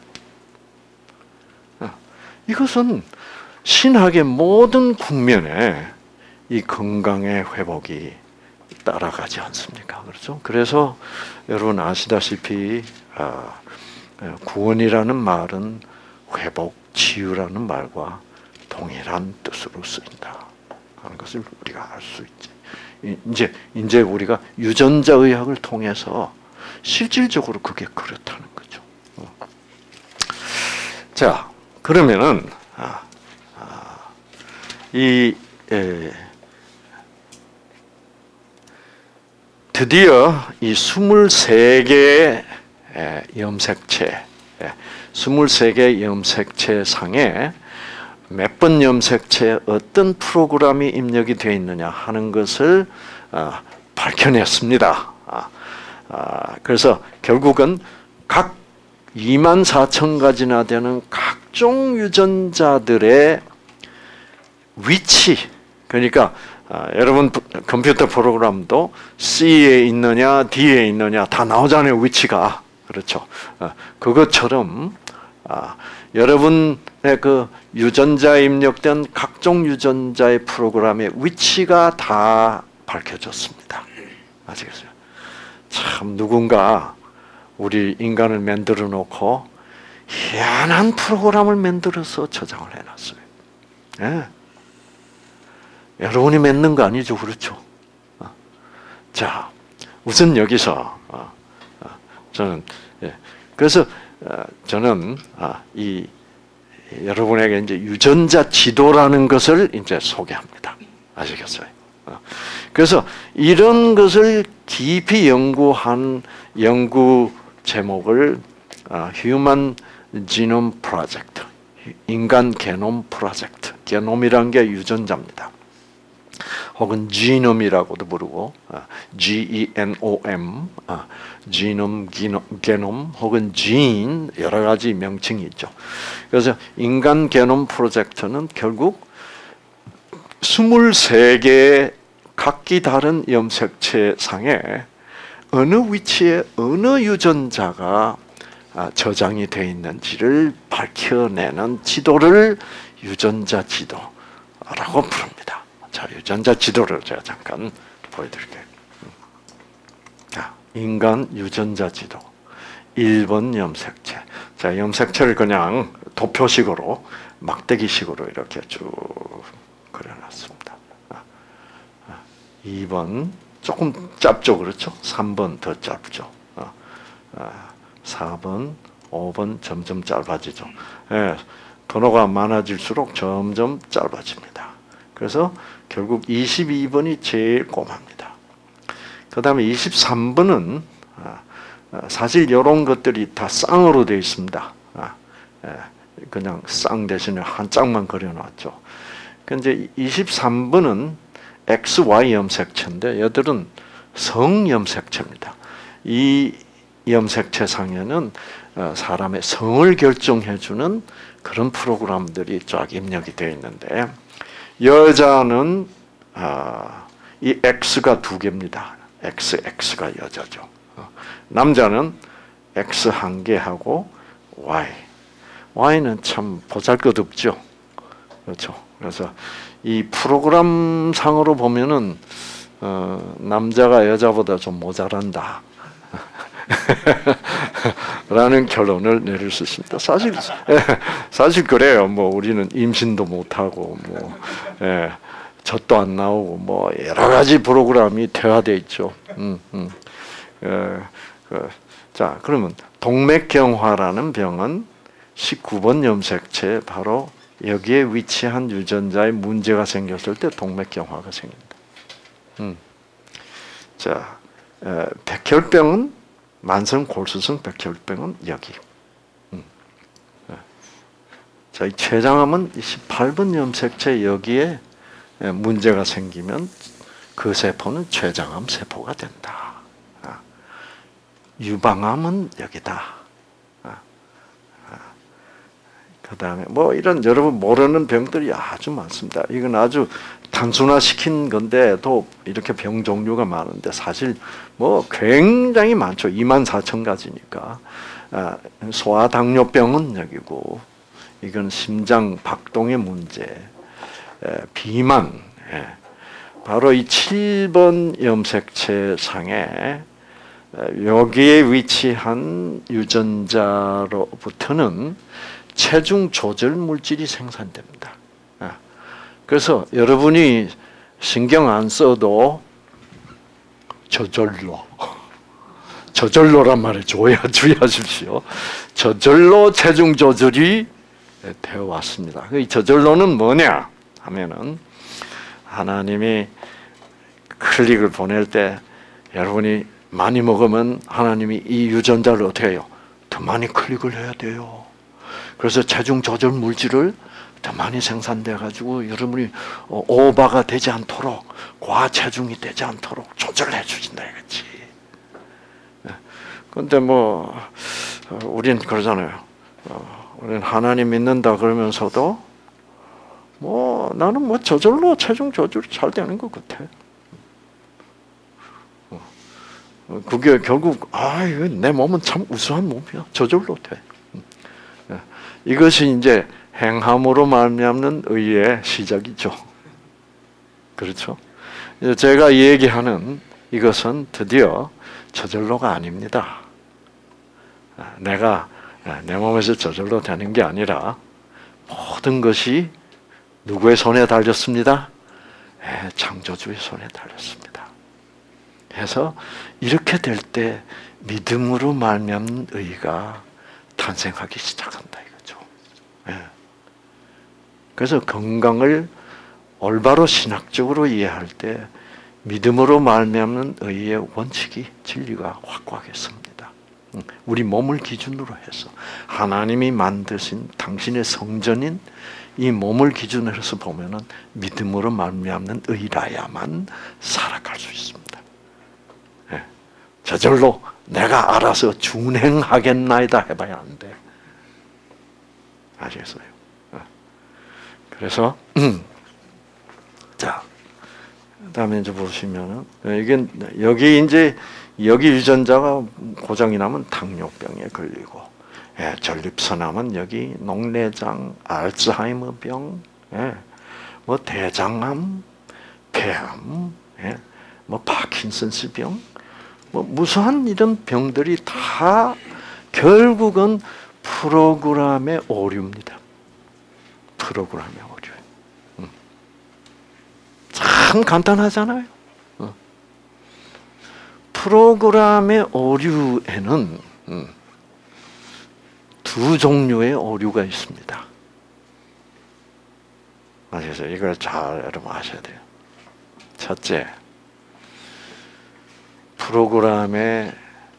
이것은 신학의 모든 국면에 이 건강의 회복이 따라가지 않습니까? 그렇죠? 그래서 여러분 아시다시피 구원이라는 말은 회복, 치유라는 말과 동일한 뜻으로 쓰인다 하는 것을 우리가 알 수 있지. 이제 우리가 유전자 의학을 통해서 실질적으로 그게 그렇다는 거죠. 자, 그러면은 드디어 이 23개의 염색체, 23개 염색체 상에 몇 번 염색체에 어떤 프로그램이 입력이 되어 있느냐 하는 것을 밝혀냈습니다. 그래서 결국은 각 24,000가지나 되는 각종 유전자들의 위치, 그러니까 여러분 컴퓨터 프로그램도 C에 있느냐 D에 있느냐 다 나오잖아요. 위치가. 그렇죠. 그것처럼 여러분의 그 유전자에 입력된 각종 유전자의 프로그램의 위치가 다 밝혀졌습니다. 아시겠어요? 참 누군가 우리 인간을 만들어 놓고 희한한 프로그램을 만들어서 저장을 해놨어요. 여러분이 만든 거 아니죠, 그렇죠? 자, 우선 여기서 저는 그래서 저는 이 여러분에게 이제 유전자 지도라는 것을 이제 소개합니다. 아시겠어요? 그래서 이런 것을 깊이 연구한 연구 제목을 Human Genome Project, 인간 게놈 프로젝트. 게놈이란 게 유전자입니다. 혹은 지놈이라고도 부르고 GENOM, 지놈, 게놈 혹은 진 여러 가지 명칭이 있죠. 그래서 인간 게놈 프로젝트는 결국 23개의 각기 다른 염색체 상에 어느 위치에 어느 유전자가 저장이 되어 있는지를 밝혀내는 지도를 유전자 지도라고 부릅니다. 자, 유전자 지도를 제가 잠깐 보여드릴게요. 자, 인간 유전자 지도. 1번 염색체. 자, 염색체를 그냥 도표식으로, 막대기식으로 이렇게 쭉 그려놨습니다. 2번, 조금 짧죠, 그렇죠? 3번 더 짧죠. 4번, 5번 점점 짧아지죠. 예, 번호가 많아질수록 점점 짧아집니다. 그래서 결국 22번이 제일 꼼합니다. 그 다음에 23번은 사실 이런 것들이 다 쌍으로 되어 있습니다. 그냥 쌍 대신에 한 짝만 그려놨죠. 근데 23번은 XY 염색체인데 얘들은 성 염색체입니다. 이 염색체 상에는 사람의 성을 결정해주는 그런 프로그램들이 쫙 입력이 되어 있는데 여자는 이 X가 2개입니다. XX가 여자죠. 남자는 X 1개하고 Y. Y는 참 보잘것없죠. 그렇죠. 그래서 이 프로그램 상으로 보면은 남자가 여자보다 좀 모자란다. 라는 결론을 내릴 수 있습니다. 사실 그래요. 뭐 우리는 임신도 못하고 뭐 젖도 안 나오고 뭐 여러 가지 프로그램이 퇴화되어 있죠. 자, 그러면 동맥경화라는 병은 19번 염색체 바로 여기에 위치한 유전자에 문제가 생겼을 때 동맥경화가 생깁니다. 자, 백혈병은 만성 골수성 백혈병은 여기. 자, 이 췌장암은 18번 염색체 여기에 문제가 생기면 그 세포는 췌장암 세포가 된다. 유방암은 여기다. 그 다음에 뭐 이런 여러분 모르는 병들이 아주 많습니다. 이건 아주 단순화시킨 건데도 이렇게 병 종류가 많은데 사실 뭐 굉장히 많죠. 24,000가지니까. 소아당뇨병은 여기고 이건 심장 박동의 문제, 비만. 바로 이 7번 염색체 상에 여기에 위치한 유전자로부터는 체중 조절 물질이 생산됩니다. 그래서 여러분이 신경 안 써도 저절로란 말에 주의하십시오. 저절로 체중 조절이 되어 왔습니다. 이 저절로는 뭐냐 하면은 하나님이 클릭을 보낼 때 여러분이 많이 먹으면 하나님이 이 유전자를 어떻게 해요? 더 많이 클릭을 해야 돼요. 그래서 체중 조절 물질을 더 많이 생산돼 가지고 여러분이 오버가 되지 않도록 과체중이 되지 않도록 조절해 주신다 이거지. 그런데 뭐 우린 그러잖아요. 우리는 하나님 믿는다 그러면서도 뭐 나는 뭐 저절로 체중 조절이 잘 되는 것 같아. 그게 결국 내 몸은 참 우수한 몸이야. 저절로 돼. 이것이 이제 행함으로 말미암는 의의 시작이죠. 그렇죠? 제가 얘기하는 이것은 드디어 저절로가 아닙니다. 내가 내 몸에서 저절로 되는 게 아니라 모든 것이 누구의 손에 달렸습니다? 창조주의 손에 달렸습니다. 해서 이렇게 될 때 믿음으로 말미암는 의가 탄생하기 시작한다 이거죠. 예. 그래서 건강을 올바로 신학적으로 이해할 때 믿음으로 말미암는 의의 원칙이 진리가 확고하게 섭니다. 우리 몸을 기준으로 해서 하나님이 만드신 당신의 성전인 이 몸을 기준으로 해서 보면은 믿음으로 말미암는 의라야만 살아갈 수 있습니다. 예. 저절로 내가 알아서 준행하겠나이다 해봐야 안 돼. 아시겠어요? 그래서 자, 그다음에 이제 보시면은 이게 여기 유전자가 고장이 나면 당뇨병에 걸리고, 예, 전립선암은 여기 녹내장, 알츠하이머병, 예, 뭐 대장암, 폐암, 예, 뭐 파킨슨스병, 뭐 무수한 이런 병들이 다 결국은 프로그램의 오류입니다. 프로그램의 오류. 참 간단하잖아요. 프로그램의 오류에는 두 종류의 오류가 있습니다. 그래서 이걸 잘 여러분 아셔야 돼요. 첫째, 프로그램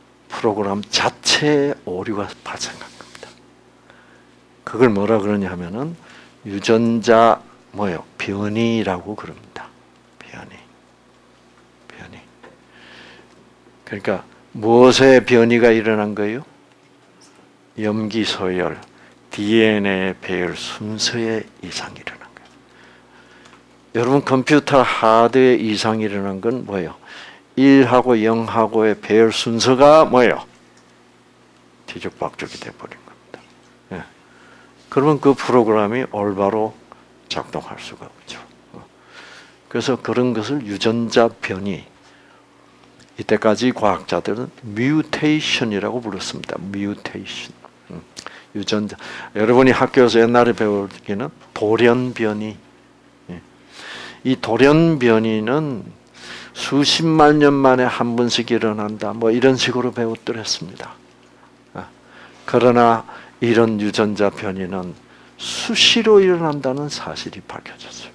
자체의 오류가 발생한 겁니다. 그걸 뭐라 그러냐 하면은 유전자 변이라고 그럽니다. 변이. 그러니까 무엇의 변이가 일어난 거예요? 염기 서열, DNA 배열 순서의 이상이 일어난 거예요. 여러분 컴퓨터 하드에 이상이 일어난 건 뭐예요? 1하고 0하고의 배열 순서가 뭐예요? 뒤죽박죽이 돼버린 겁니다. 예. 그러면 그 프로그램이 올바로 작동할 수가 없죠. 그래서 그런 것을 유전자 변이, 이때까지 과학자들은 뮤테이션이라고 불렀습니다. 뮤테이션. 유전자. 여러분이 학교에서 옛날에 배우기는 돌연변이. 이 돌연변이는 수십만 년 만에 한 번씩 일어난다. 뭐 이런 식으로 배웠더랬습니다. 그러나 이런 유전자 변이는 수시로 일어난다는 사실이 밝혀졌어요.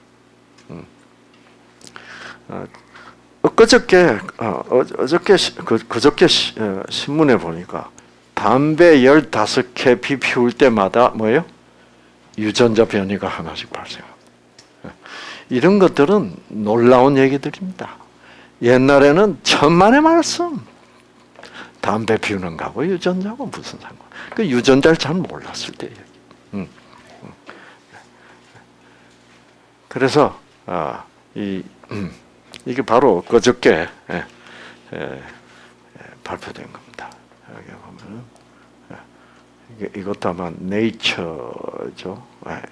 그저께 신문에 보니까 담배 15개 피울 때마다 뭐예요? 유전자 변이가 하나씩 발생합니다. 이런 것들은 놀라운 얘기들입니다. 옛날에는 천만의 말씀. 담배 피우는 거하고 유전자하고 무슨 상관? 그 유전자를 잘 몰랐을 때 얘기. 그래서 이게 바로 그저께 발표된 겁니다. 여기 보면 이것도 아마 네이처죠.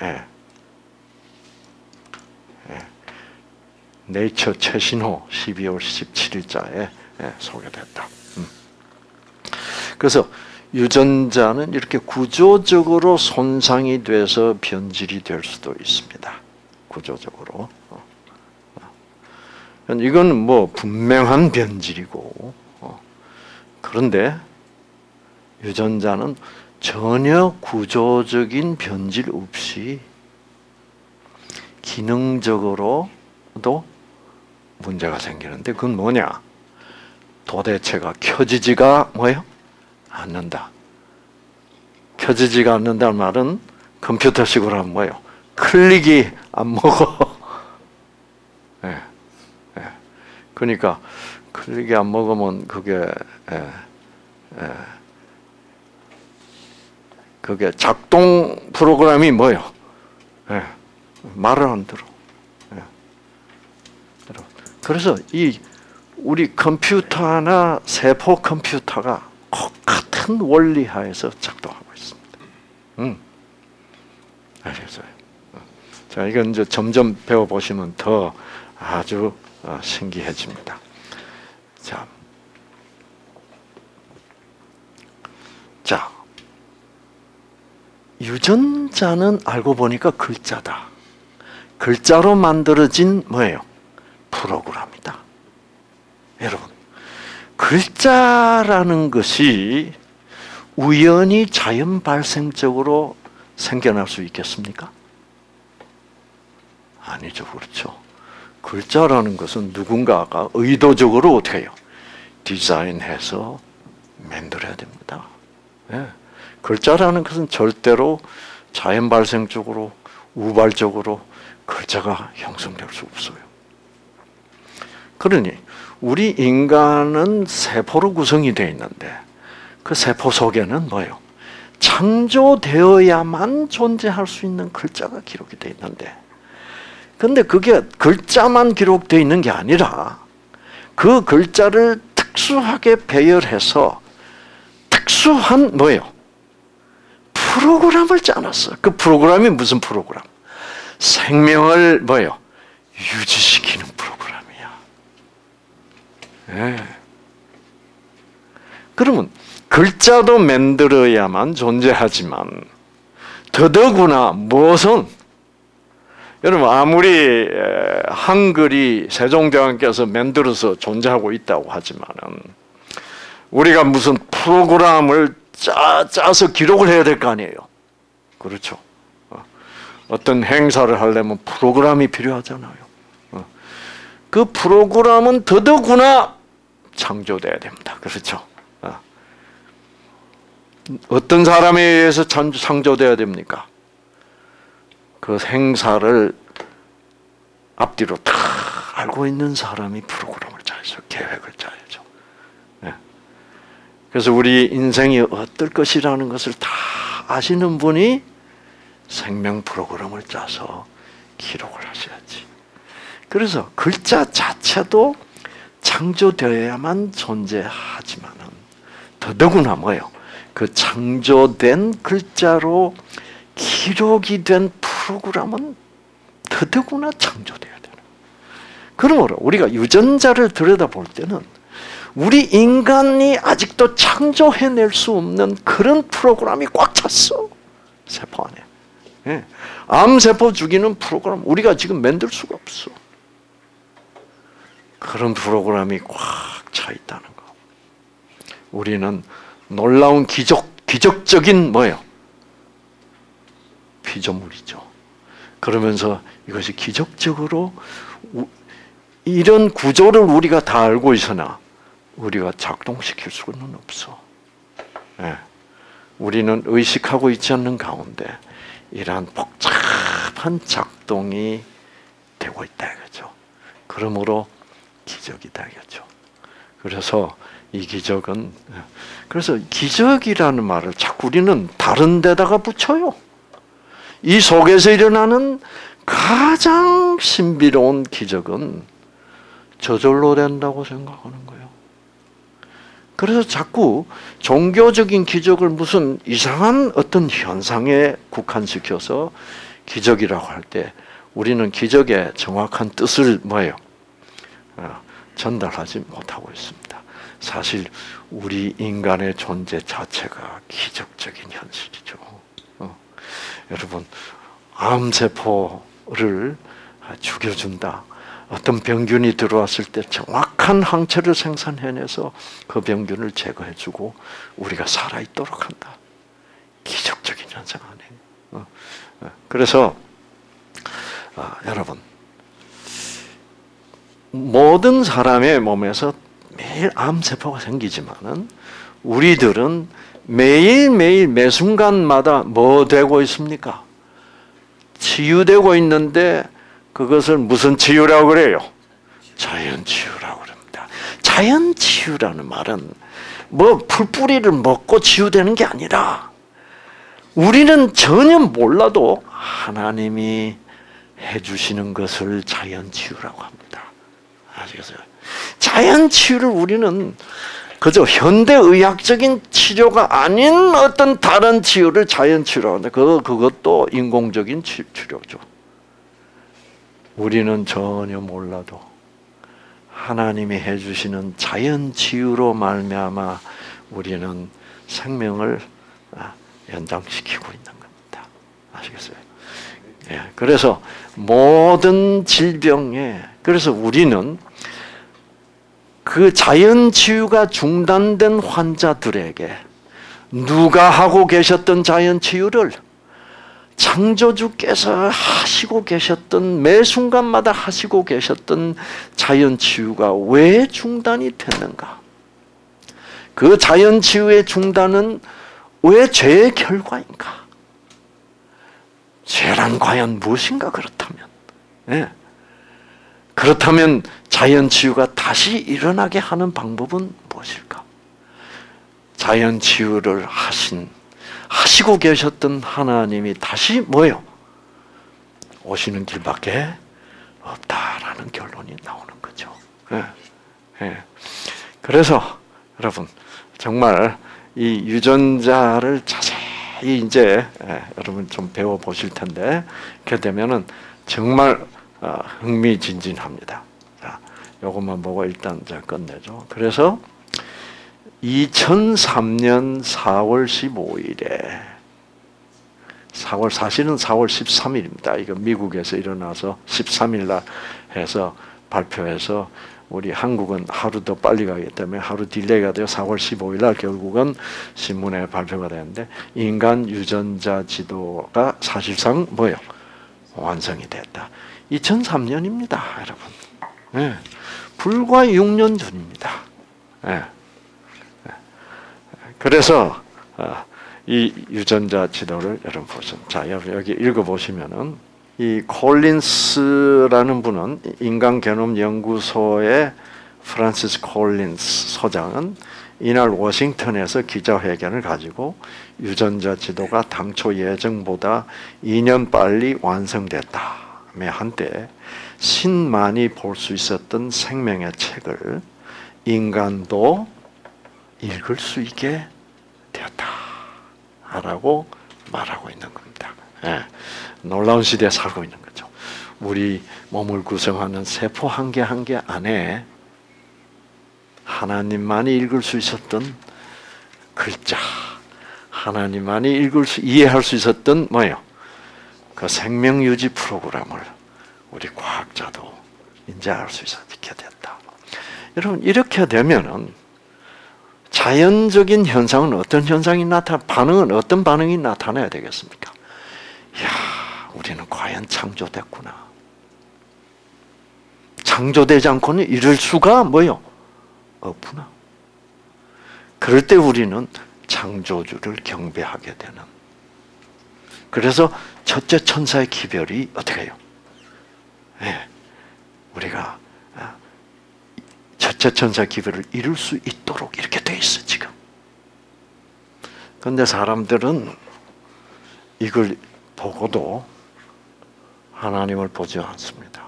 네이처 최신호 12월 17일자에 소개됐다. 그래서 유전자는 이렇게 구조적으로 손상이 돼서 변질이 될 수도 있습니다. 구조적으로. 이건 뭐 분명한 변질이고, 그런데 유전자는 전혀 구조적인 변질 없이 기능적으로도 문제가 생기는데, 그건 뭐냐? 도대체가 켜지지가 뭐예요? 않는다. 켜지지가 않는다는 말은 컴퓨터식으로 하면 뭐예요? 클릭이 안 먹어. 그러니까 클릭이 안 먹으면 그게 작동 프로그램이 뭐예요? 말을 안 들어. 그래서 이 우리 컴퓨터나 세포 컴퓨터가 같은 원리 하에서 작동하고 있습니다. 아시겠어요? 자, 이건 이제 점점 배워보시면 더 아주 신기해집니다. 자, 유전자는 알고 보니까 글자다. 글자로 만들어진 뭐예요? 프로그램이다. 여러분, 글자라는 것이 우연히 자연 발생적으로 생겨날 수 있겠습니까? 아니죠. 그렇죠. 글자라는 것은 누군가가 의도적으로 어떻게 해요? 디자인해서 만들어야 됩니다. 네. 글자라는 것은 절대로 자연 발생적으로 우발적으로 글자가 형성될 수 없어요. 그러니 우리 인간은 세포로 구성이 되어 있는데 그 세포 속에는 뭐예요? 창조되어야만 존재할 수 있는 글자가 기록이 되어 있는데, 근데 그게 글자만 기록되어 있는 게 아니라 그 글자를 특수하게 배열해서 특수한 뭐예요? 프로그램을 짜놨어. 그 프로그램이 무슨 프로그램? 생명을 뭐예요? 유지시키는 프로그램이야. 네. 그러면 글자도 만들어야만 존재하지만 더더구나 무엇은, 여러분 아무리 한글이 세종대왕께서 만들어서 존재하고 있다고 하지만은 우리가 무슨 프로그램을 짜서 기록을 해야 될 거 아니에요. 그렇죠. 어떤 행사를 하려면 프로그램이 필요하잖아요. 그 프로그램은 더더구나 창조돼야 됩니다. 그렇죠. 어떤 사람에 의해서 창조돼야 됩니까? 그 행사를 앞뒤로 다 알고 있는 사람이 프로그램을 짜야죠. 계획을 짜야죠. 그래서 우리 인생이 어떨 것이라는 것을 다 아시는 분이 생명 프로그램을 짜서 기록을 하셔야지. 그래서 글자 자체도 창조되어야만 존재하지만은 더더구나 뭐예요? 그 창조된 글자로 기록이 된 프로그램은 더더구나 창조되어야 되는. 그러므로 우리가 유전자를 들여다볼 때는 우리 인간이 아직도 창조해낼 수 없는 그런 프로그램이 꽉 찼어. 세포 안에. 예. 암세포 죽이는 프로그램 우리가 지금 만들 수가 없어. 그런 프로그램이 꽉 차 있다는 거. 우리는 놀라운 기적적인 뭐예요? 피조물이죠. 그러면서 이것이 기적적으로 이런 구조를 우리가 다 알고 있으나 우리가 작동시킬 수는 없어. 예. 우리는 의식하고 있지 않는 가운데 이러한 복잡한 작동이 되고 있다 이거죠. 그러므로 기적이 되겠죠. 그래서 이 기적은, 그래서 기적이라는 말을 자꾸 우리는 다른 데다가 붙여요. 이 속에서 일어나는 가장 신비로운 기적은 저절로 된다고 생각하는 거예요. 그래서 자꾸 종교적인 기적을 무슨 이상한 어떤 현상에 국한시켜서 기적이라고 할 때 우리는 기적의 정확한 뜻을 뭐예요? 전달하지 못하고 있습니다. 사실 우리 인간의 존재 자체가 기적적인 현실이죠. 여러분, 암세포를 죽여준다. 어떤 병균이 들어왔을 때 정확한 항체를 생산해내서 그 병균을 제거해주고 우리가 살아있도록 한다. 기적적인 현상 아니에요. 그래서 여러분, 모든 사람의 몸에서 매일 암세포가 생기지만은 우리들은 매일매일 매 순간마다 뭐 되고 있습니까? 치유되고 있는데 그것을 무슨 치유라고 그래요? 자연치유라고 그럽니다. 자연치유라는 말은 뭐 풀뿌리를 먹고 치유되는 게 아니라 우리는 전혀 몰라도 하나님이 해주시는 것을 자연치유라고 합니다. 아시겠어요? 자연치유를 우리는 그저 현대의학적인 치료가 아닌 어떤 다른 치유를 자연치유라고 하는데 그것도 인공적인 치료죠. 우리는 전혀 몰라도 하나님이 해주시는 자연치유로 말미암아 우리는 생명을 연장시키고 있는 겁니다. 아시겠어요? 예, 그래서 모든 질병에, 그래서 우리는 그 자연 치유가 중단된 환자들에게 누가 하고 계셨던 자연 치유를 창조주께서 하시고 계셨던, 매 순간마다 하시고 계셨던 자연 치유가 왜 중단이 됐는가? 그 자연 치유의 중단은 왜 죄의 결과인가? 죄란 과연 무엇인가? 그렇다면, 네. 그렇다면 자연 치유가 다시 일어나게 하는 방법은 무엇일까? 자연 치유를 하시고 계셨던 하나님이 다시 뭐예요? 오시는 길밖에 없다라는 결론이 나오는 거죠. 예. 예. 그래서 여러분 정말 이 유전자를 자세히 이제 여러분 좀 배워 보실 텐데 그렇게 되면은 정말 흥미진진합니다. 자, 요것만 보고 일단 이제 끝내죠. 그래서 2003년 4월 15일에 사실은 4월 13일입니다. 이거 미국에서 일어나서 13일 날 해서 발표해서 우리 한국은 하루 더 빨리 가기 때문에 하루 딜레이가 돼요. 4월 15일 날 결국은 신문에 발표가 되는데 인간 유전자 지도가 사실상 뭐예요? 완성이 됐다. 2003년입니다, 여러분. 네. 불과 6년 전입니다. 네. 그래서 이 유전자 지도를 여러분 보세요. 자, 여기 읽어보시면은 이 콜린스라는 분은 인간 게놈 연구소의 프란시스 콜린스 소장은 이날 워싱턴에서 기자회견을 가지고 유전자 지도가 당초 예정보다 2년 빨리 완성됐다며 한때 신만이 볼 수 있었던 생명의 책을 인간도 읽을 수 있게 되었다라고 말하고 있는 겁니다. 예, 놀라운 시대에 살고 있는 거죠. 우리 몸을 구성하는 세포 한 개 한 개 안에 하나님만이 읽을 수 있었던 글자, 하나님만이 이해할 수 있었던 뭐예요? 그 생명 유지 프로그램을 우리 과학자도 이제 알 수 있게 됐다. 여러분 이렇게 되면은 자연적인 현상은 어떤 현상이 반응은 어떤 반응이 나타나야 되겠습니까? 이야, 우리는 과연 창조됐구나. 창조되지 않고는 이럴 수가 뭐요? 없구나. 그럴 때 우리는 창조주를 경배하게 되는. 그래서 첫째 천사의 기별이 어떻게 해요? 네, 우리가 첫째 천사 기별을 이룰 수 있도록 이렇게 돼 있어 지금. 그런데 사람들은 이걸 보고도 하나님을 보지 않습니다.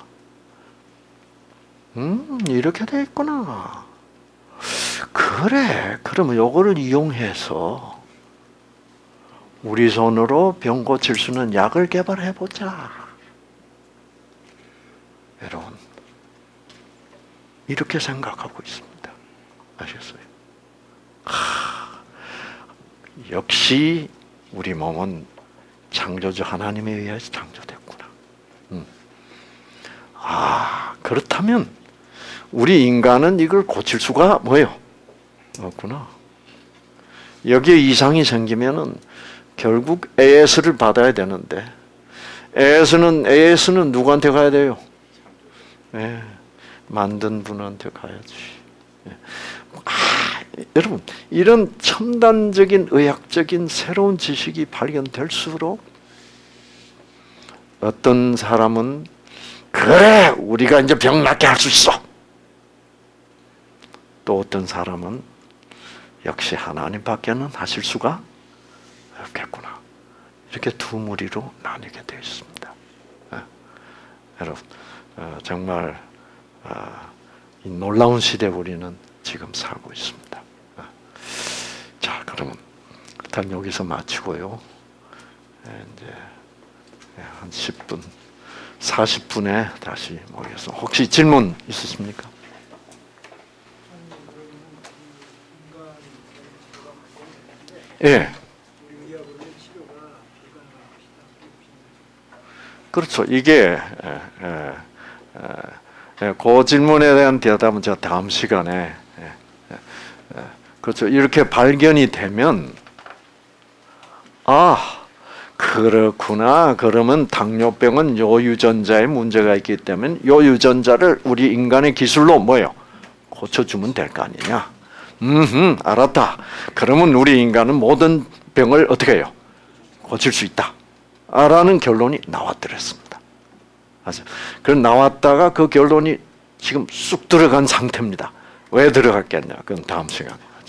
이렇게 돼 있구나. 그래, 그러면 요거를 이용해서 우리 손으로 병 고칠 수 있는 약을 개발해 보자. 여러분. 이렇게 생각하고 있습니다. 아셨어요? 역시 우리 몸은 창조주 하나님에 의해서 창조됐구나. 그렇다면 우리 인간은 이걸 고칠 수가 뭐예요? 없구나. 여기에 이상이 생기면은 결국 AS를 받아야 되는데 AS는 누구한테 가야 돼요? 네. 만든 분한테 가야지. 여러분, 이런 첨단적인 의학적인 새로운 지식이 발견될수록 어떤 사람은 그래, 우리가 이제 병 낫게 할 수 있어. 또 어떤 사람은 역시 하나님밖에는 하실 수가 없겠구나. 이렇게 두 무리로 나뉘게 되어 있습니다. 여러분, 정말 이 놀라운 시대 우리는 지금 살고 있습니다. 자, 그러면 일단 여기서 마치고요. 이제 한 10분, 40분에 다시 모여서 혹시 질문 있으십니까? 예. 그렇죠. 이게 그 질문에 대한 대답은 제가 다음 시간에 그렇죠. 이렇게 발견이 되면 그렇구나. 그러면 당뇨병은 요 유전자에 문제가 있기 때문에 요 유전자를 우리 인간의 기술로 뭐예요? 고쳐주면 될 거 아니냐. 알았다. 그러면 우리 인간은 모든 병을 어떻게 해요? 고칠 수 있다. 라는 결론이 나왔더랬습니다. 그 나왔다가 그 결론이 지금 쑥 들어간 상태입니다. 왜 들어갔겠냐? 그건 다음 시간에.